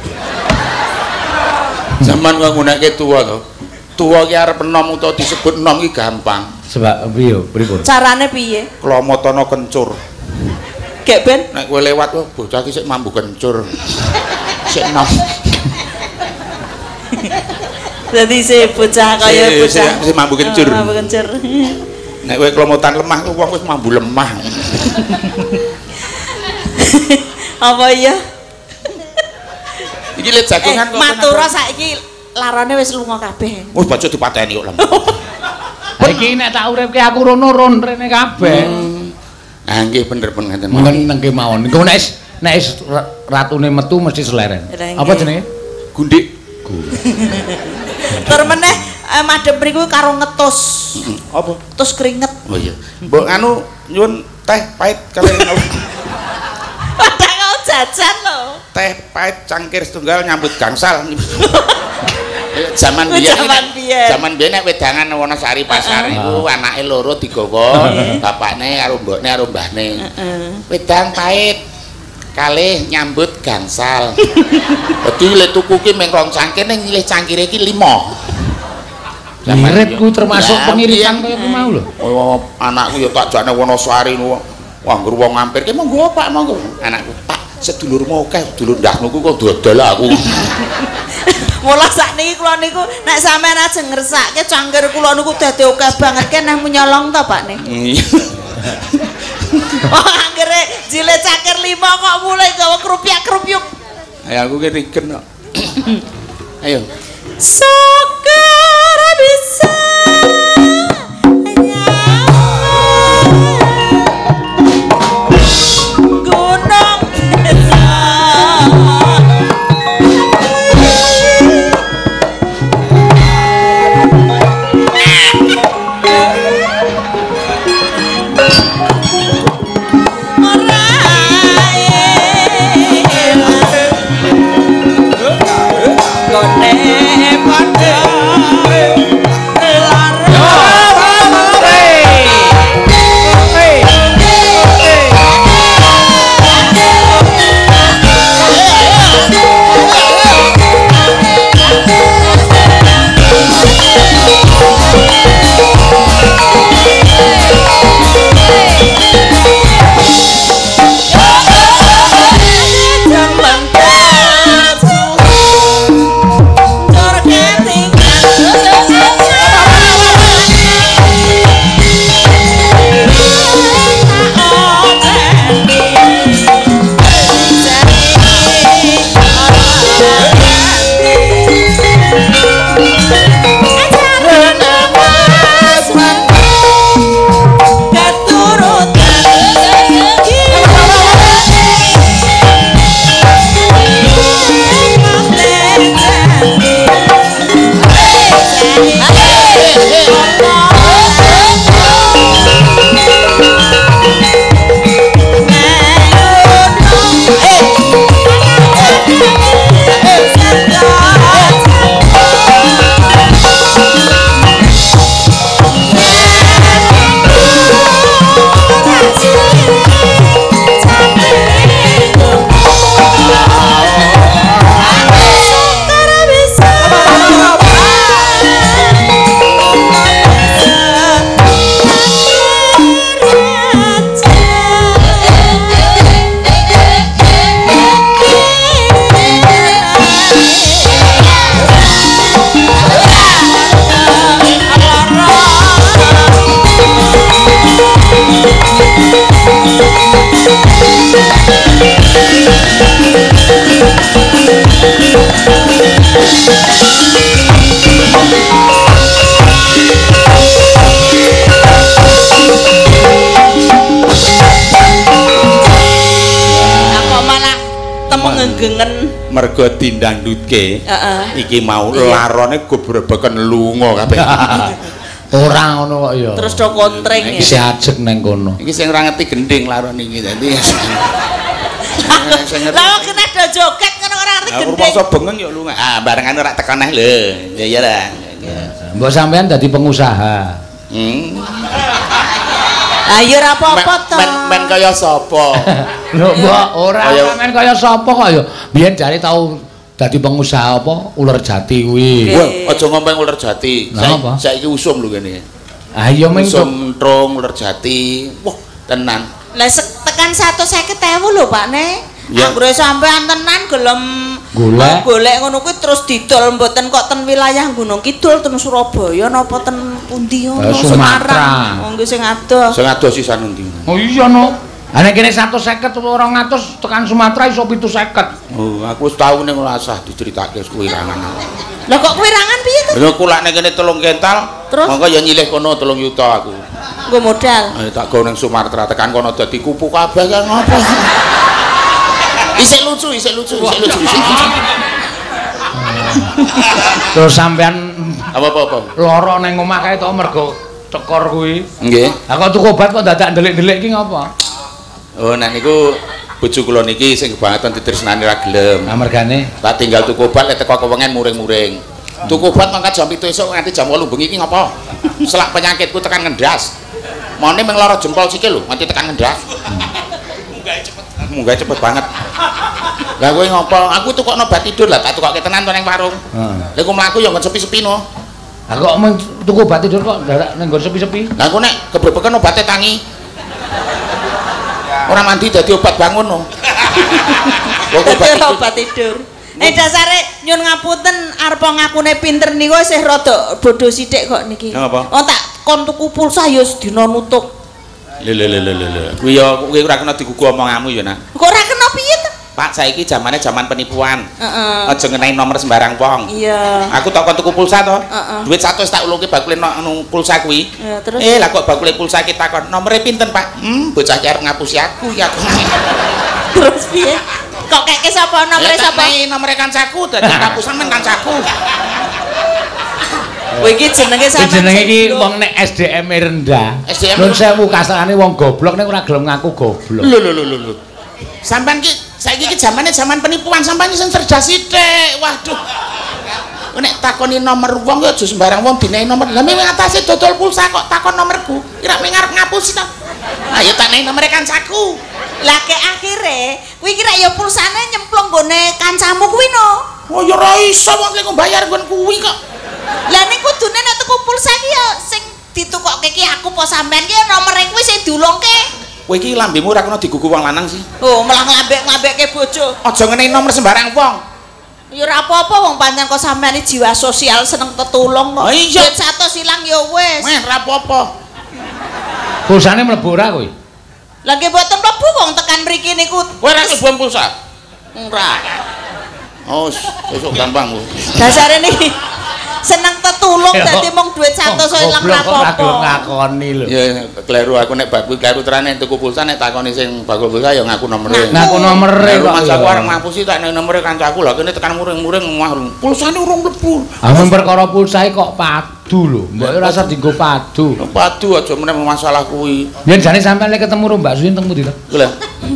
Zaman kok nggunakake tuwa to. Tuwa ki arep enom utawa disebut enom ki gampang. Sebab piye pripun? Carane piye? Klomatana kencur. Gek ben Nek kowe lewat kok bocah ki sik mambu kencur. Sik enom. Dadi si bocah kaya bocah. Si mambu kencur. Mambu kencur. Nek kowe klomotan lemah ku wong wis mambu lemah. Apa iya? Iki lek jagongan kok. Matura saiki larane wis lunga kabeh. Wis baca dipateni kok lem. Iki nek tak uripke aku rono ron rene kabeh. Ah nggih bener pun ngeten. Mungkin nengke mawon. Engko nek nek ratune metu mesti seleren. Apa jenenge? Gundik. Tur meneh madhep mriku karo ngetus. Apa? Tus keringet. Oh iya. Mbok anu nyuwun teh pahit kalian padahal kau jajan lho. Teh pahit cangkir setunggal nyambut gangsal. Zaman biyen zaman biyen nek wedangan Wonosari pasar iku anake loro digawa, bapakne karo mbokne karo mbahne. Wedang pahit kalih nyambut gangsal. Dadi lek tuku ki meng rong cangkir ning nyilih cangkire iki lima. Ngirit ku termasuk pengiritan kaya ku mau lho. Oh, anakku ya tak jane Wonosari nu. Wah, nggur wong mampir ki monggo Pak, monggo. Anakku, Pak, sedulurmu akeh, sedulur ndahmu ku kok dodol aku. Mula sakniki kula niku nek sampean ajeng ngersake cangkir kula niku dadi akeh banget kan nang nyolong ta, Pak nih. Iya. Oh, anggere jile cangkir lima kok mulai gawa kerupiak-kerupyuk. Ayo aku ki rigen kok. Ayo. Sokar bisa mergo dindangdutke iki mau larone gobrebeken lunga kabeh. Ora ngono kok ya. Terus do kontring. Iki ajeg nang kono. Iki sing ora ngerti gending larone iki dadi. Lah kena do joget ngono ora ngerti gending. Rumangsa bengen ya lunga. Ah barengane ora tekan neh lho. Ya ya lah. Mbok sampean dadi pengusaha. Hmm. Ah ya ora apa-apa to. Men men kaya sapa? Lho mbok ora men kaya sapa kok ya. Biyen jare tau dadi pengusaha apa uler jati kuwi. Wah, aja ngomong uler jati. Saiki usum lho kene. Ah iya men usum trung uler jati. Wah, tenan. Lah tekan seratus lima puluh ribu lho, Pak Ne. Anggere sampean tenan gelem Golek. Golek ngono kuwi terus didol mboten kok ten wilayah Gunung Kidul ten Surabaya napa ten pundi ngono Sumatera. Oh nggih sing adoh. Sing adoh sisan endi? Oh iya no. Ana kene seratus lima puluh rong atus tekan Sumatera iso tujuh puluh lima. Oh, aku wis tau ning rasah diceritake kuwirangan. Lah kok kuwirangan piye to? Lha kulakne kene telung kental. Terus? Monggo ya nyilih kono telung yuta aku. Nggo modal. Eh tak go ning Sumatera tekan kono dadi kupu kabeh kan ngopo. Isik lucu, isik lucu, isik lucu, isik lucu. Terus sampean Apa-apa? lara ning omah kae to mergo cekor kuwi. Nggih. Lah kok tuku obat kok dadak ndelik-ndelik ki ngopo? Oh, nek niku bojo kula niki sing kebangetan ditresnani ra gelem. Lah mergane Tak tinggal tuku obat lek teko kewengen muring-muring. Tuku obat mangkat jam pitu esuk nganti jam wolu bengi iki ngopo? Selak penyakitku tekan ngendas. Mone mung lara jempol sikil lho, nganti tekan ngendas. Munggah cepet. Munggah cepet banget. Lah kowe ngopo? Aku tukokno obat tidur lah, tak tukokke tenan to ning warung. Heeh. Lha kok mlaku ya nggon sepi-sepi no. Lah kok mung tuku obat tidur kok dadak ning nggon sepi-sepi? Lah kok nek gebrebeken obate tangi. Ora mandi dadi obat bangun no. Kok obat Dadi tidur. obat tidur. Eh dasare nyun ngapunten arep ngakune pinter niku isih rada bodho sithik kok niki. Napa? Oh tak kon tuku pulsa ya sedina nutuk. Lho lho lho lho lho. Kuwi ya kuwi ora kena digugu omonganmu ya, Nak. Kok ora kena piye to? Pak, saiki zamane zaman penipuan. Heeh. Aja ngenai nomor sembarang wong. Iya. Aku tak kon tuku pulsa to. Heeh. Duit seratus tak ulungke bakule anu pulsa kuwi. Ya, terus? Eh, lah kok bakule pulsa iki takon, "Nomere pinten, Pak?" Hmm, bocah ki arep ngapusi aku ya. Terus piye? Kok keke sapa nomere sapa? Nek nomere kancaku dadi ngapusan men kancaku. Kowe iki jenenge Iki sampean. jenenge iki wong nek S D M-e rendah. S D M Nun sewu kasarane wong goblok nek ora gelem ngaku goblok. Lho lho lho lho lho. Sampeyan ki saiki ki zamane zaman penipuan, sampeyan sing cerdas sithik. Waduh. Nek takoni nomor wong ya aja sembarang wong dinehi nomor. Lah ming atase dodol pulsa kok takon nomorku. Kira ming arep ngapusi to. Ayo tak nehi nomere kancaku. Lah ke akhire kuwi kira ya pulsane nyemplung gone kancamu kuwi no. Oh ya ora iso wong kok bayar nggon kuwi kok. Lah ning kudune nek tuku pulsa ki ya sing ditukokke ki aku apa sampean ki nomere kuwi sing diulungke. Kowe iki lambemu ora kena digugu wong lanang sih. Oh, malah ngambek-ngambekke bojo. Aja ngenehi nomor sembarang wong. Ya ora apa-apa wong pancen kok sampean iki jiwa sosial seneng tetulung kok. Oh, iya. Duit seratus ilang ya wis. Meh ora apa-apa. Pulsane mlebu ora kowe? Lah nggih mboten mlebu wong tekan mriki niku. Kowe ora mlebu pulsa. Ora. Oh, sesuk gampang kowe. Dasare niki seneng tetulung dadi mung duit seratus ilang ora Goblok kok ora gelem apa-apa. ngakoni lho. Ya kleru aku nek babu kleru terane tuku pulsa nek takoni sing bakul pulsa ya ngaku nomere. Ngaku nomere kok. Mas aku arep ngapusi tak nek nomere kancaku lho kene tekan muring-muring ngomong pulsane urung mlebu. Amun perkara pulsae kok padu lho. Mbok ora usah dienggo padu. Padu aja meneh masalah kuwi. Yen jane sampean lek ketemu karo Mbak Suyin teng pundi to? Lho.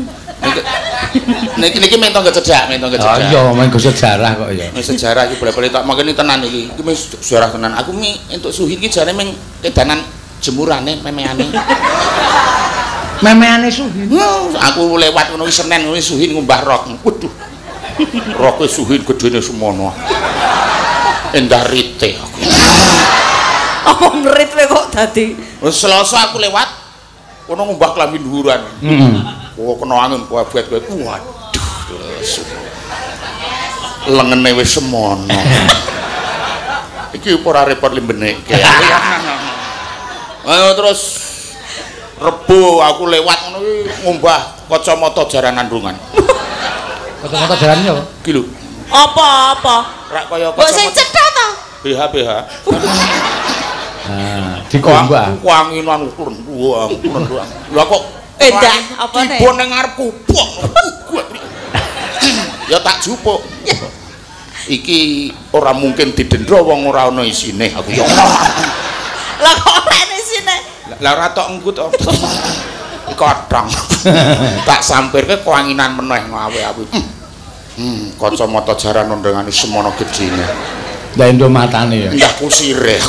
Niki niki mentong kecedak, mentong Oh kecedak. iya, mengko sejarah kok ya. Ini sejarah iki boleh-boleh tak makene tenan iki. Iki wis sejarah tenan. Aku mi entuk Suhin iki jane ming kedanan jemurane memehane. Memeane Suhin. Aku lewat ngono iki Senin ngono Suhin ngumbah rok. Waduh. Roke Suhin gedene semono. Endah rite aku. Omong ngerit kowe kok dadi. Wis Selasa aku lewat kono ngumbah klambi dhuwuran. Heeh. Oh kena angin kuwi buat-buat. Waduh. Lengene wis semono. Iki ora repot limbeneke. Ayo terus Rebo aku lewat ngono iki ngumbah kacamata jaranan rungan. Kata-kata jalan yo. Iki lho. Apa-apa? Rak kaya Kok sing kacamata cetha to? B H B H. Nah, dikumbah. Kuanginan kurun ruang, kurun ruang. Lah kok Edah, apa nih? Tiba ning ngarepku. Ya tak jupuk. Iki ora mungkin didendra wong ora ana isine aku ya. Lah kok ora ana isine? Lah ora tok engko to. Kodhong. Tak sampirke kuanginan meneh ngawe-awe. Hmm, kacamata jaran ndengane semono gedene. Lah endo matane ya. Ndah kusire.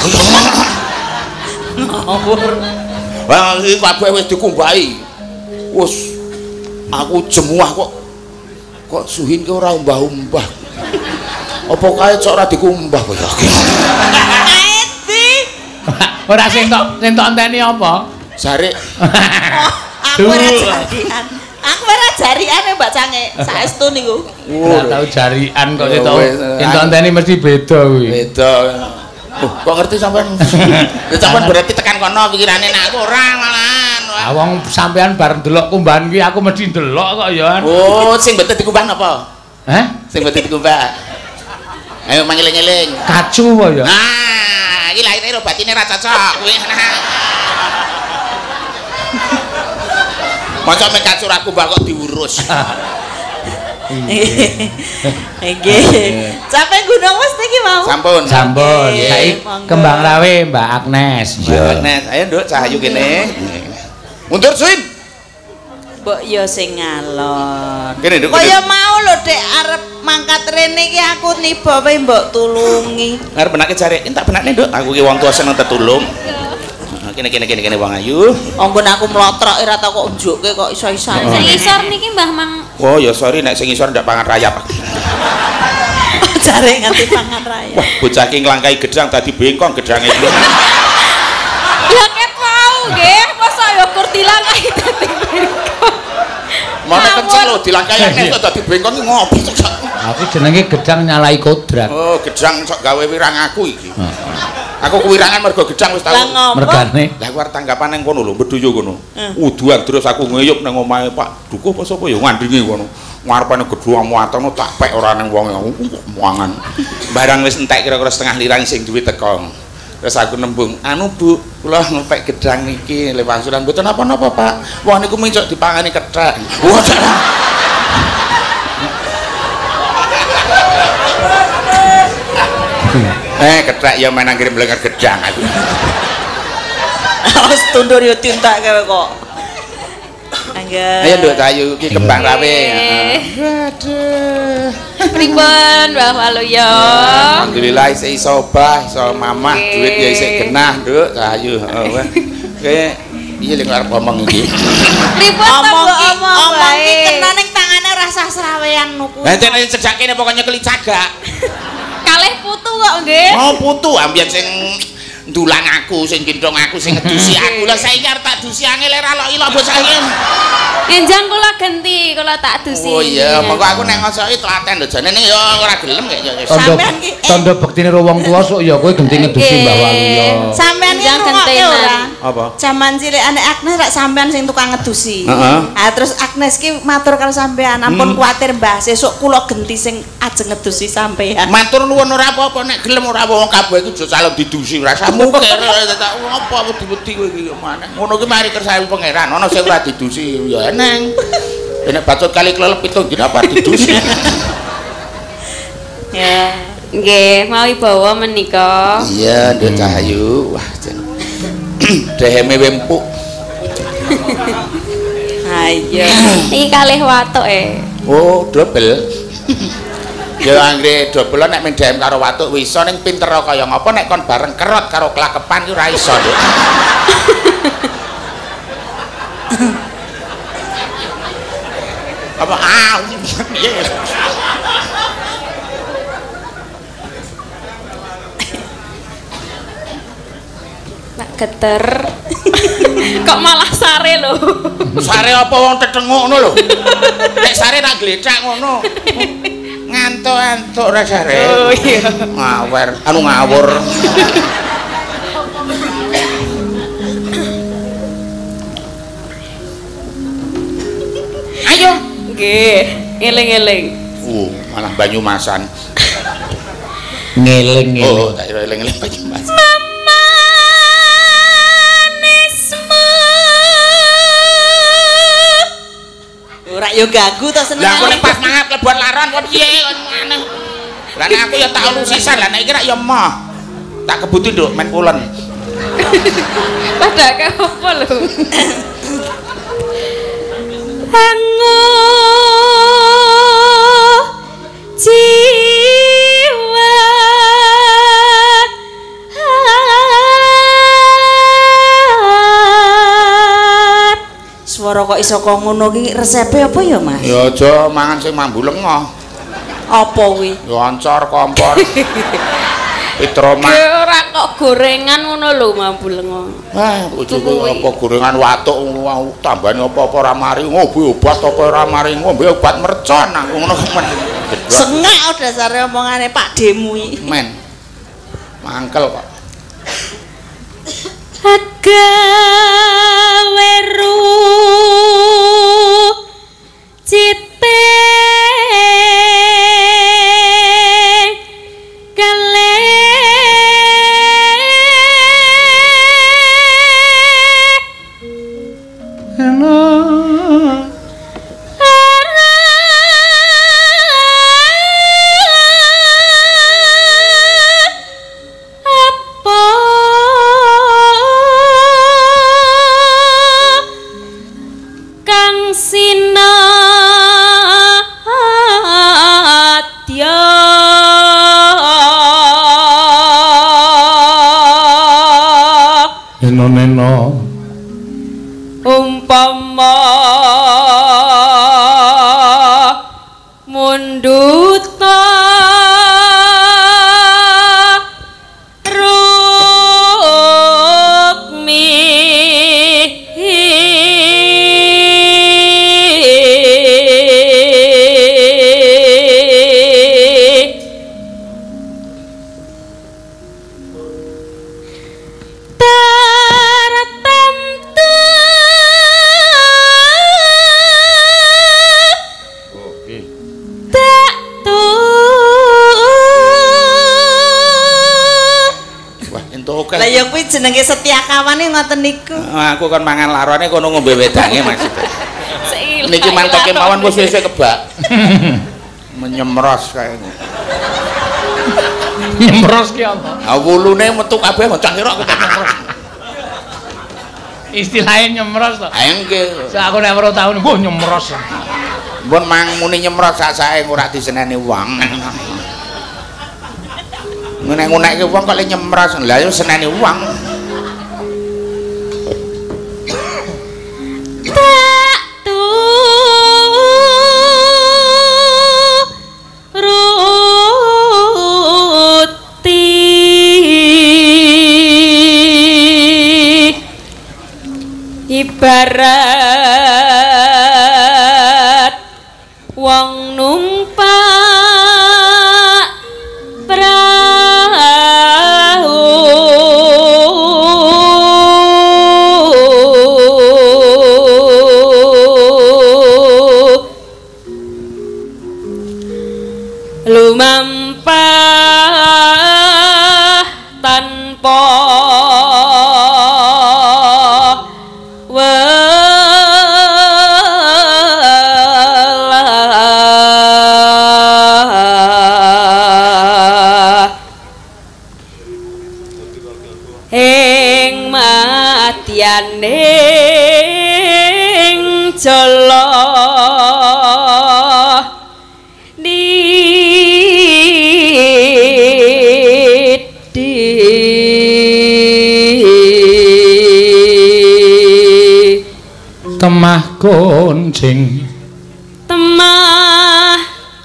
Ngawur. Wah, iki kabeh wis dikumbahi. Wes aku jemuah kok. Kok Suhin ki ora umbah-umbah. Apa kae cok ora dikumbah kaya. Endi? Ora sing tok sing tok enteni apa? Jarik. Aku ora jadian. Aku ora jariane Mbak Cange, saestu niku. Ora tau jarian kok ketok. Enteni mesti beda kuwi. Beda. Oh, kok ngerti sampean? Ya sampean berarti tekan kono pikirane nek aku ora malahan. Ah wong sampean bareng delok kumbahan kuwi aku mesti delok kok ya. Oh, sing mboten dikumbah napa? Hah? Sing mboten dikumbah. Ayo mangeling-eling. Kacu apa ya? Nah, iki lahire ro batine ra cocok kuwi. Masa mek kacur aku mbak kok diurus. Nggih. Sampai Gunung Mas niki mau. Sampun. Sampun. Saiki kembang rawe Mbak Agnes. Mbak Agnes, ayo Nduk cahayu kene. Mundur Suin. Mbok ya sing ngalon. Kene Nduk. Kaya mau lho Dek arep mangkat rene iki aku niba wae mbok tulungi. Arep benake jare, entak benake Nduk. Aku ki wong tuwa seneng tetulung. Kene kene kene kene wong ayu. Anggon aku mlotrok ora tau kok njukke kok iso-isan. Sing isor niki Mbah Mang. Oh ya sorry nek sing isor ndak pangan rayap. Jare nganti pangan rayap. Wah, bocah ki nglangkai gedang dadi bengkong gedange iki. Ya ket mau nggih, masa ya kur dilangkai dadi bengkong. Mana kenceng lho dilangkai nek dadi bengkong ki ngopi. Aku jenenge gedang nyalai kodrat. Oh, gedang sok gawe wirang aku iki. Aku kewirangan mergo gedang wis tau. Mergane. Lah aku arep tanggapan nang kono lho, Beduyo kono. Uduan terus aku ngeyup nang omahe Pak Dukuh apa sapa ya ngandringi kono. Ngarepane gedhuang muatono tak pek ora nang wong aku muangan. Barang wis entek kira-kira setengah lirang sing duwe teko. Terus aku nembung, anu Bu, kula ngepek gedang niki le wangsulan mboten napa-napa Pak. Wah niku mung dipangani kethek. Wah. Eh, kethek ya main ngirim lengar gedang aku. Wis tundur yo tintak kowe kok. Angga. Ayo Nduk Cahayu iki kembang rawe. Waduh. Pripun Mbah Waluya? Alhamdulillah isih iso obah, iso mamah, duit ya isih genah Nduk Cahayu. Heeh. Kowe piye lek arep ngomong iki? Pripun Omong ki omong omong ki kena ning tangane ora sah srawean nuku. Lah nek cedhak kene pokoknya keli cagak. Kalih putu kok nggih. Oh putu ambiyen sing ndulang aku sing gendong aku sing ngedusi aku. Lah saiki arep tak dusi angel ora lok-ilok bocah iki. Enjang kula genti, kula tak dusi. Oh iya, monggo aku nek ngosoki telaten lho jane ning ya ora gelem kaya ya. Sampean ki Tanda bektine wong tuwa sok ya kowe genti ngedusi Mbah Waluya. sampean ki Enjang ngrungokke gentenan. ora? Apa? Jaman cilik anek Agnes rak sampean sing tukang ngedusi. Heeh. Ah terus Agnes ki matur karo sampean, ampun kuwatir Mbah, sesuk kula genti sing ajeng ngedusi sampean. Matur nuwun ora apa-apa nek gelem ora wong kabeh iku aja calon didusi ora usah mungkir tak apa wedi-wedi kowe iki maneh. Ngono ki mari kersane pangeran ana sing ora didusi ya eneng. Nek bacot kali klelep pitung dina apa didusi. Ya. Nggih, mau ibawa menika. Iya, Nduk Cahayu. Wah, jen. Deheme wempuk. Ayo. Iki kalih watuk e. Oh, double. Ya anggere double nek men D M karo watuk wis iso ning pinter kaya ngapa nek kon bareng kerot karo klakepan ki ora iso, Nduk. Apa ah piye? Pak Geter. Kok malah sare lho. Sare apa wong tetenguk ngono lho. Nek sare tak glecak ngono. Ngantuk-antuk ora sare. Oh iya. Ngawer, anu ngawur. Ayo. Nggih, eling-eling. Uh, malah Banyumasan. Ngeling-ngeling. Oh, tak kira eling-eling Banyumasan. Ora yo ganggu to seneng. Lah aku nek pas mangat lebon laron kok piye kon maneh. Lah nek aku ya tak ulu sisan, lah nek iki rak ya emoh. Tak kebuti Nduk men pulen. Padake apa lho? Hangu jiwa Swara kok iso kok ngono ki resepe apa ya, Mas? Ya aja mangan sing mambu lengoh. Apa kuwi? Ya ancor kompor. Petroma. Ya ora kok gorengan ngono lho mambu lengo. Ah, bojoku apa gorengan watuk tambani apa-apa ora mari ngombe obat apa ora mari ngombe obat mercon aku ngono men. Sengak dasare omongane Pak Demu iki. Men. Mangkel kok. Agawe ru cite kale neno umpama munduta rukmi Lah ya kuwi jenenge Setyakawane ngoten niku. Aku kan mangan larone kono ngombe wedange maksudnya. Niki mantoke mawon wis wis kebak. Menyemros kayaknya. Nyemros ki apa? Ah wulune metu kabeh bocah kira aku nyemros. Istilahnya nyemros to. Ha engke. Sak aku nek ora tau mbuh nyemros. Mbon mang muni nyemros sak sae ora diseneni wong. Ngunek-ngunekke wong kok le nyemros. Lah yo seneni wong. Tak tu ruti ibarat wong numpak perahu lumampah tanpa welah ing matyaning jala temah kunjing temah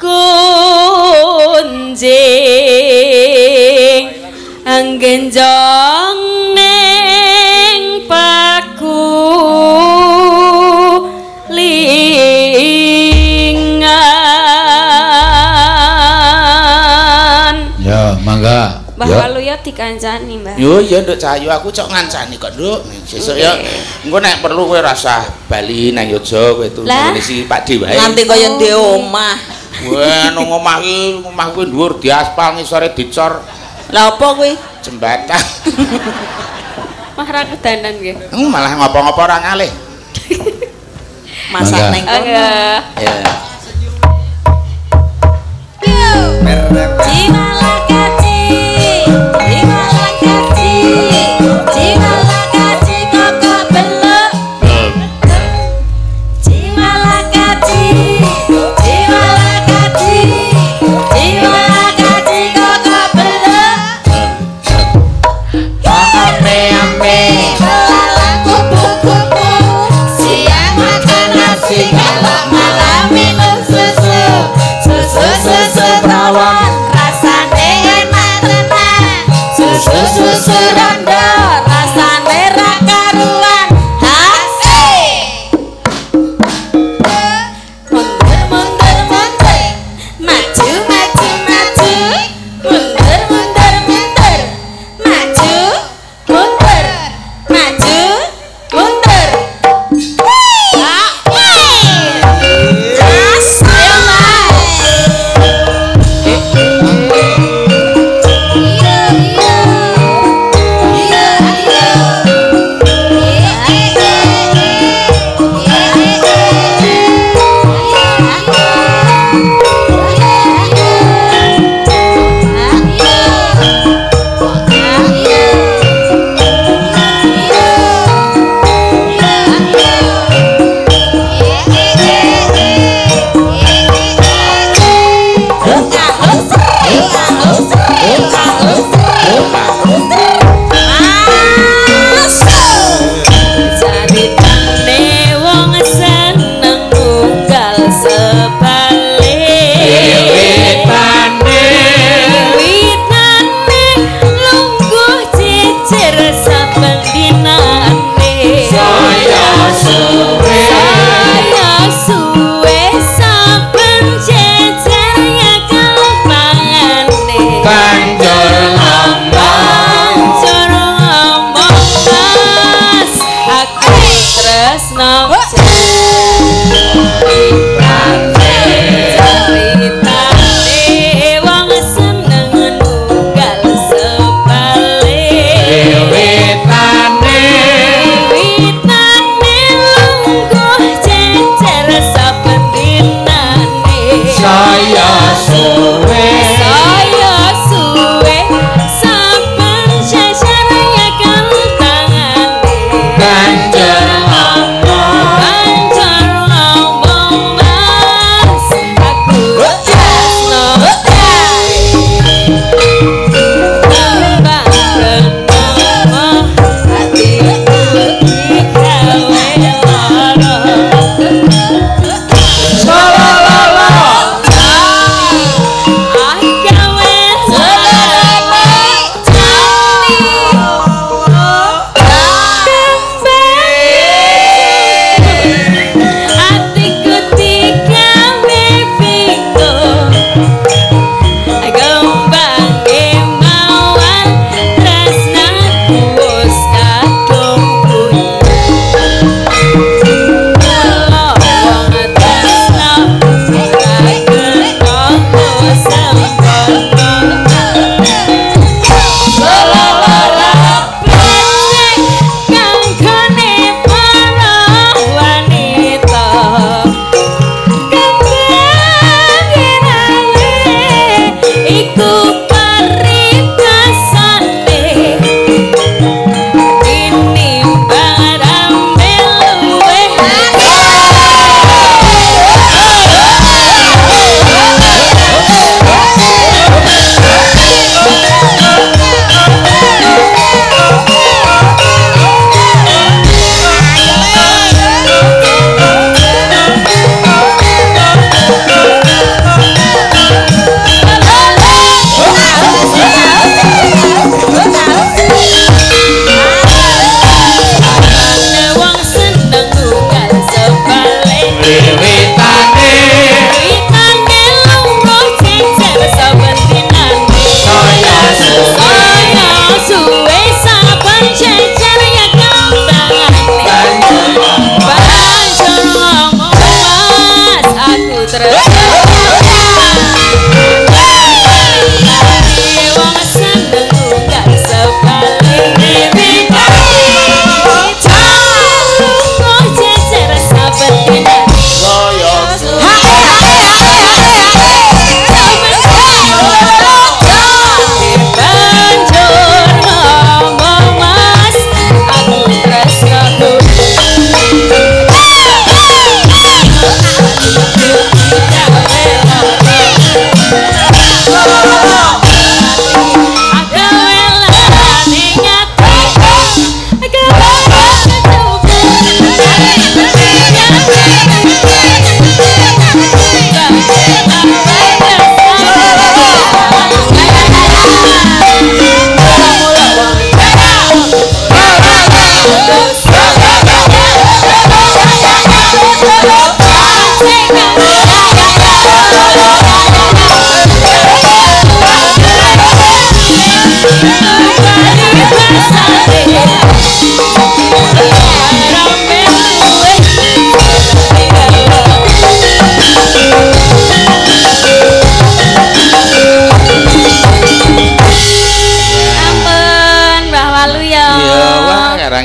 kunjing anggenjong ning paku lingan. Ya mangga Mbah Walu ya dikancani Mbah. Yo ya Nduk Cahayu aku cok ngancani kok Nduk. Sesuk ya engko nek perlu kowe rasah bali nang Yojo kowe itu ngene si Pak Di wae. Nganti kaya ndek omah. Wah nang omah iki omah kuwi dhuwur diaspal ngisore dicor. Lah apa kuwi? Jembatan. Mah ra kedanan nggih. Hmm, malah ngopo-ngopo ora ngalih. Masak Mangga. neng kono. Ya. Cimalakaci, Cimalakaci, Cimalakaci koko beluk. Cimalakaci, Cimalakaci, Cimalakaci koko beluk. Ame-ame, belalang kupu-kupu, siang makan nasi, kalau malam minum susu, susu susu tawar. rondo rasane ra karuan hase mundur mundur mundur maju maju maju mundur mundur mundur maju mundur maju mundur Banjur ngomong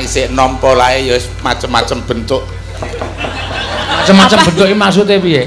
isih nampa lae ya macem-macem bentuk. Macem-macem bentuk iki maksude piye?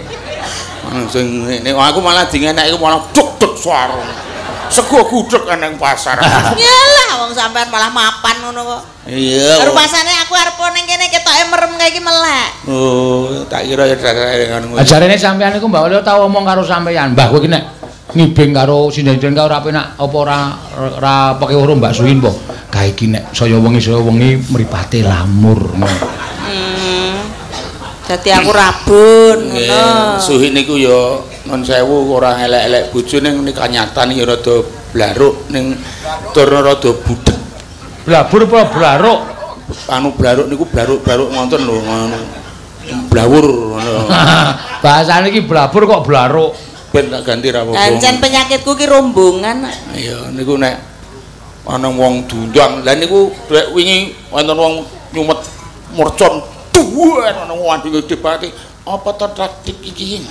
Sing nek aku malah dingenek iku malah duk-duk suara. Sego gudeg nang pasar. Yalah wong sampean malah mapan ngono kok. Iya. Rupasane aku arep ning kene ketoke merem kae iki melek. Oh, tak kira ya ngono. Ajarene sampean iku Mbak Leo tau omong karo sampean, Mbah kowe iki nek ngibing karo sinden-sinden karo ora penak apa ora ora pake weruh Mbak Suhin po. Kae iki nek saya wengi-saya wengi mripate lamur ngono. Hmm. Dadi aku rabun ngono. Suhin niku ya non sewu ora elek-elek bojone ning kanyatan iki rada blaruk ning tur rada budhek. Blabur apa blaruk? Anu blaruk niku blaruk-blaruk ngoten lho ngono. Blawur ngono. Bahasane iki blabur kok blaruk. Ben tak ganti ra apa-apa. Ancen penyakitku ki rombongan. Iya niku nek ana wong dundang. Lah niku dek wingi wonten wong nyumet mercon duwen ana wong andinge debate apa to taktik iki.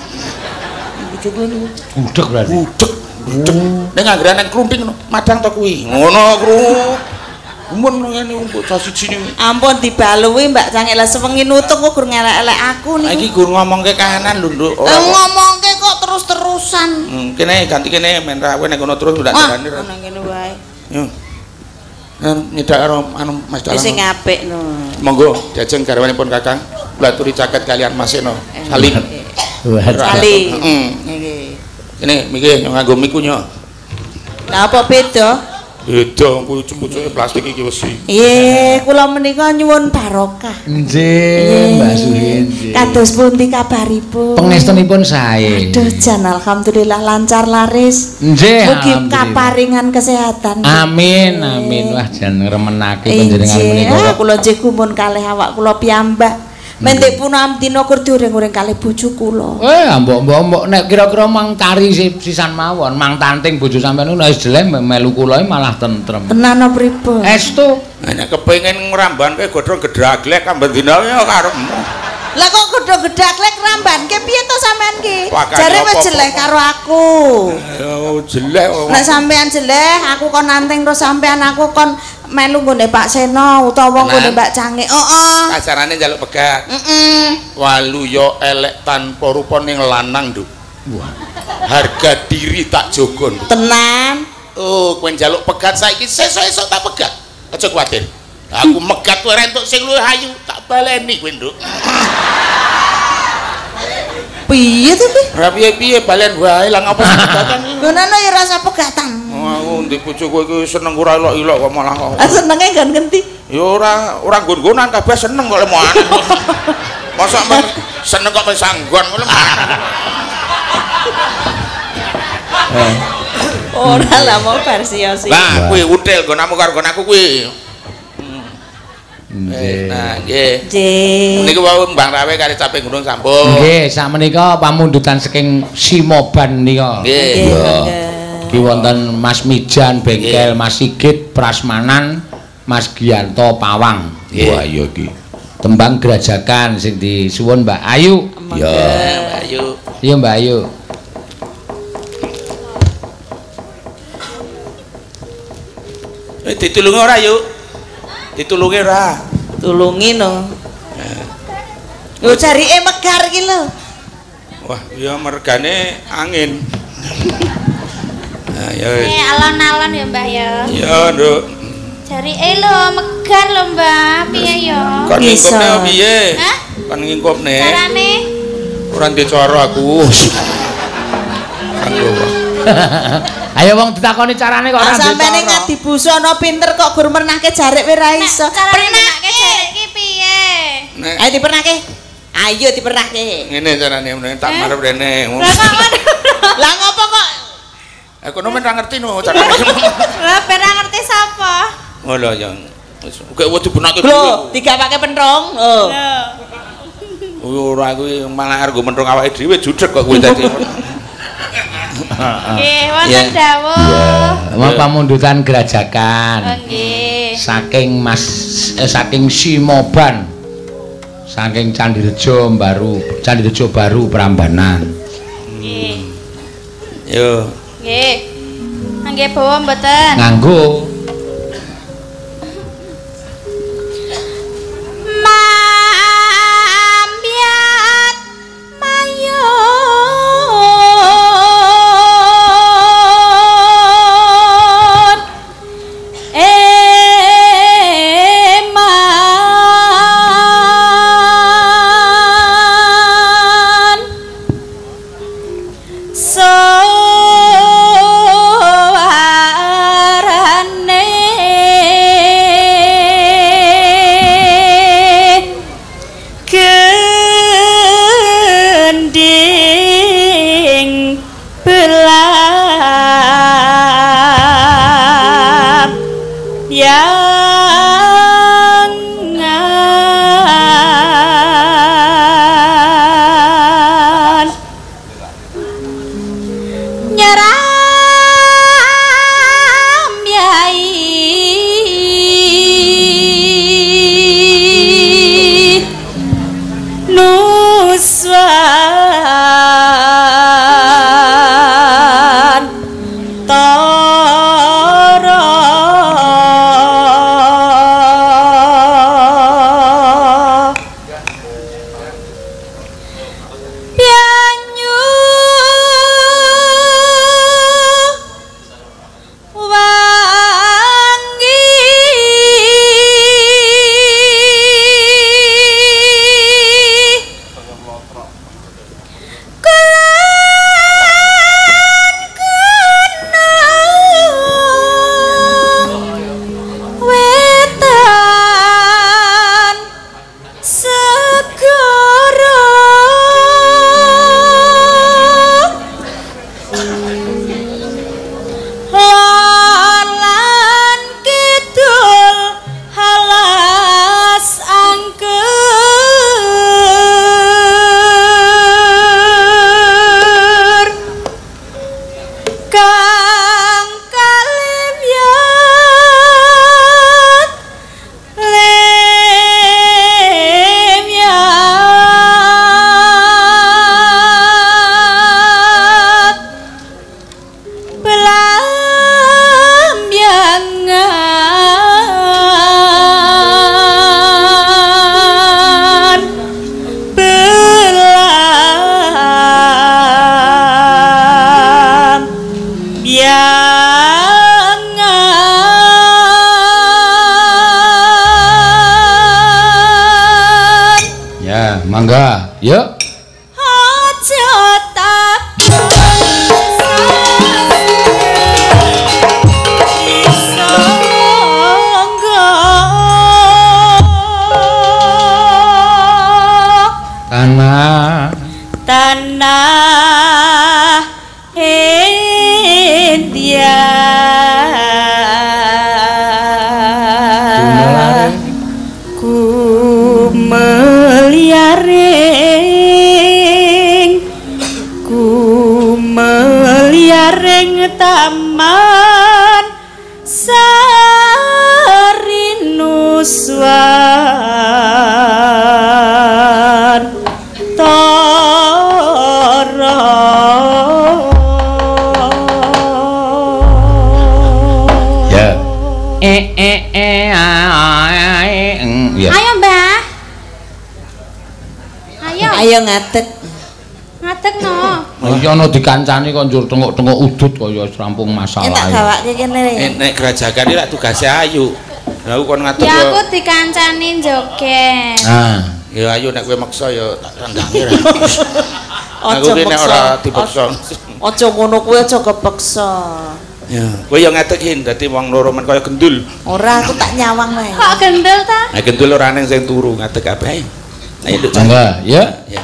Bujuk niku. Budhek berarti. Budhek. Budhek. Ning anggere nang klumping ngono, madang to kuwi. Ngono, Kru. Mun ngene mbok sasiji niku. Ampun dibalui Mbak Cangik lah sewengi nutuk kok gur ngelek-elek aku niku. Iki gur ngomongke kahanan lho, Nduk. Eh ngomongke kok terus-terusan. Hmm, kene ganti kene men rawe nek ngono terus ndak jarane. Ah, nang kene wae. Yo. Anu nyedak karo anu Mas Dalang. Sing apik no. Monggo jajeng garwanipun Kakang. Kula aturi caket kalian Mas Eno. Saling. Saling. Heeh. Nggih. Kene miki yo nganggo miku nyo. Lah apa beda? Beda kuwi cucuke plastik iki wis. Nggih, kula menika nyuwun barokah. Nggih, Mbak Suhin. Kados pundi kabaripun? Pangestunipun sae. Aduh jan alhamdulillah lancar laris. Nggih, mugi alhamdulillah. kaparingan kesehatan. Amin, amin. Wah jan ngremenake panjenengan menika. Nggih, kula nggih gumun kalih awak kula piyambak. Mendek punam dina kur diureng-ureng kalih bojo kula. Eh, mbok-mbok nek kira-kira mang tari sisan mawon, mang tanting bojo sampean niku wis jelek melu kula malah tentrem. Tenan apa pripun? Estu. Nek kepengin ngrambanke godhong gedhaglek kamben dina ya karepmu. Lah kok gedhog-gedhaglek rambanke piye to sampean ki? Pakane Jare wis apa-apa. jelek karo aku. Ya jelek. Nek sampean jelek, aku kon nanting terus sampean aku kon melu nggone Pak Seno utawa nggone Mbak Cangik. Heeh. Kasarane njaluk pegat. Heeh. Walu yo elek tanpa rupa ning lanang, Nduk. Wah. Harga diri tak jogon. Tenan. Oh, kowe njaluk pegat saiki sesuk-esuk tak pegat. Aja kuwatir. Aku megat kowe rentuk sing luwih ayu, tak baleni kowe, Nduk. Piye to ki? Ora piye-piye balen wae lah ngapa sing pegatan iki. Ngono ya rasa pegatan. Oh, aku ndek bojo kowe iki seneng ora elok-elok kok malah kok. Ah senenge gan genti. Ya ora ora nggon-nggonan kabeh seneng kok lemo anak. Mosok men seneng kok pesanggon ngono. Eh. Ora lah mau versi-versi. Lah kuwi util gonamu karo gonaku kuwi. Nggih. Nah, nggih. Nggih. Niku wau Mbang Rawe kali caping gunung sampun. Nggih, sakmenika pamundutan saking Simoban nika. Nggih. Iki wonten Mas Mijan bengkel Mas Sigit Prasmanan Mas Giyanto Pawang. Wah iya iki. Tembang Grajakan sing disuwun Mbak Ayu. Ya, Mbak Ayu. Iya Mbak Ayu. Eh ditulungi ora, Yuk? Ditulungi ora? Tulungi no. Lho jarike megar iki lho. Wah, ya mergane angin. Nah, ya wis. Eh alon-alon ya Mbah ya. Ya, Nduk. Jarike lho megar lho Mbah, piye ya? Kon Bisa. ngingkupne piye? Hah? Kon ngingkupne. Carane? Ora ndek cara aku. Aku. Ayo wong ditakoni carane kok ora Ah sampeyan ngadi busana pinter kok gur mernahke jarik wis ra iso. Carane menake jarek iki piye? Nek Ayo dipernahke. Ayo dipernahke. ngene carane meneh tak marep rene. Lah kok Lah ngopo kok? Ekonomi ora ngerti no carane. Lah ben ora ngerti sapa? Oh lho ya. Wis kok wedi benake Lho, digawake penthong. Oh. Lho. Ora kuwi malah argo menthong awake dhewe judhek kok kuwi dadi. Nggih, wonten dawuh. Wah pamundutan Grajakan. Oh nggih. Saking Mas eh, saking Simoban. Saking Candirejo Baru, Candirejo Baru Prambanan. Nggih. Yo. Nggih. Nggih bawa mboten. Nganggo Eh, mangga. Yuk. Aja tak tanah tanah India ku meliaring ku meliaring taman Sarinuswan Toro ya eh eh eh ya ayo mbah ayo Ayo ngadeg. ngadeg no iki ana dikancani kok njur tengok-tengok udut kaya wis rampung masalah. Ya tak gawake kene. Eh, nek gerajakan iki lak tugase ayu. Lah aku kon ngatur ya yo. aku dikancani joget Nah, Ya ayu nek kowe maksa ya tak tandangi ra. Aku Aja ki nek ora maksa. dipaksa. Aja ngono kuwi aja kepeksa. Ya, kowe yo ngetekin dadi wong loro men kaya gendul. Ora aku tak nyawang wae. kok gendel ta Nek gendul ora nang sing turu ngadeg kabeh. Ayo nduk. mangga, ya. Ya.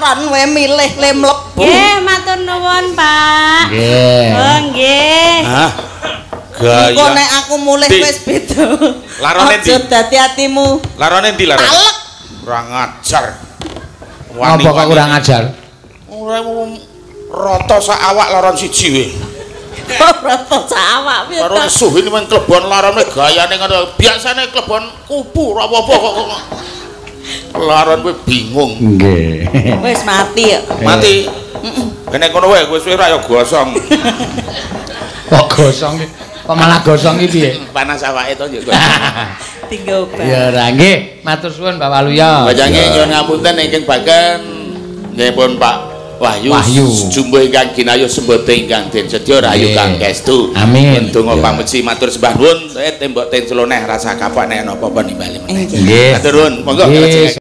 Ron we milih le mlebu. Nggih, matur nuwun, Pak. Nggih. Oh, nggih. Hah? Engko Gaya. nek aku mulih Di. wis beda. Larone ndi? Aja dadi atimu. Larone ndi larone? Talek. Kurang ajar. Apa kok kurang ajar? Ora rata sak awak laron siji we. Rata sawak piye Karo to? nesuh ini men klebon larone gayane ngono. Biasane klebon kupu ora apa-apa kok. Laron kowe bingung. Nggih. Wis mati ya. Mati. Kene kono wae kowe suwe ra ya gosong. Kok gosong iki? Kok malah gosong iki piye? Panas awake to yo. Tinggal obat. Ya ora nggih, matur suwun Pak Waluya. Bajange nyuwun ngapunten ingkang bagan nggih pun Pak Wahyu. Wahyu. Jumbo ingkang ginayu sembote ingkang den sedya rahayu Nggih. kang kestu. Amin. Donga Ya. pameci matur sembah nuwun, eh tembok ten celoneh rasa kapok nek ana apa-apa nimbali meneh. Nggih. Nggih. Matur nuwun, monggo Nggih. kelajeng.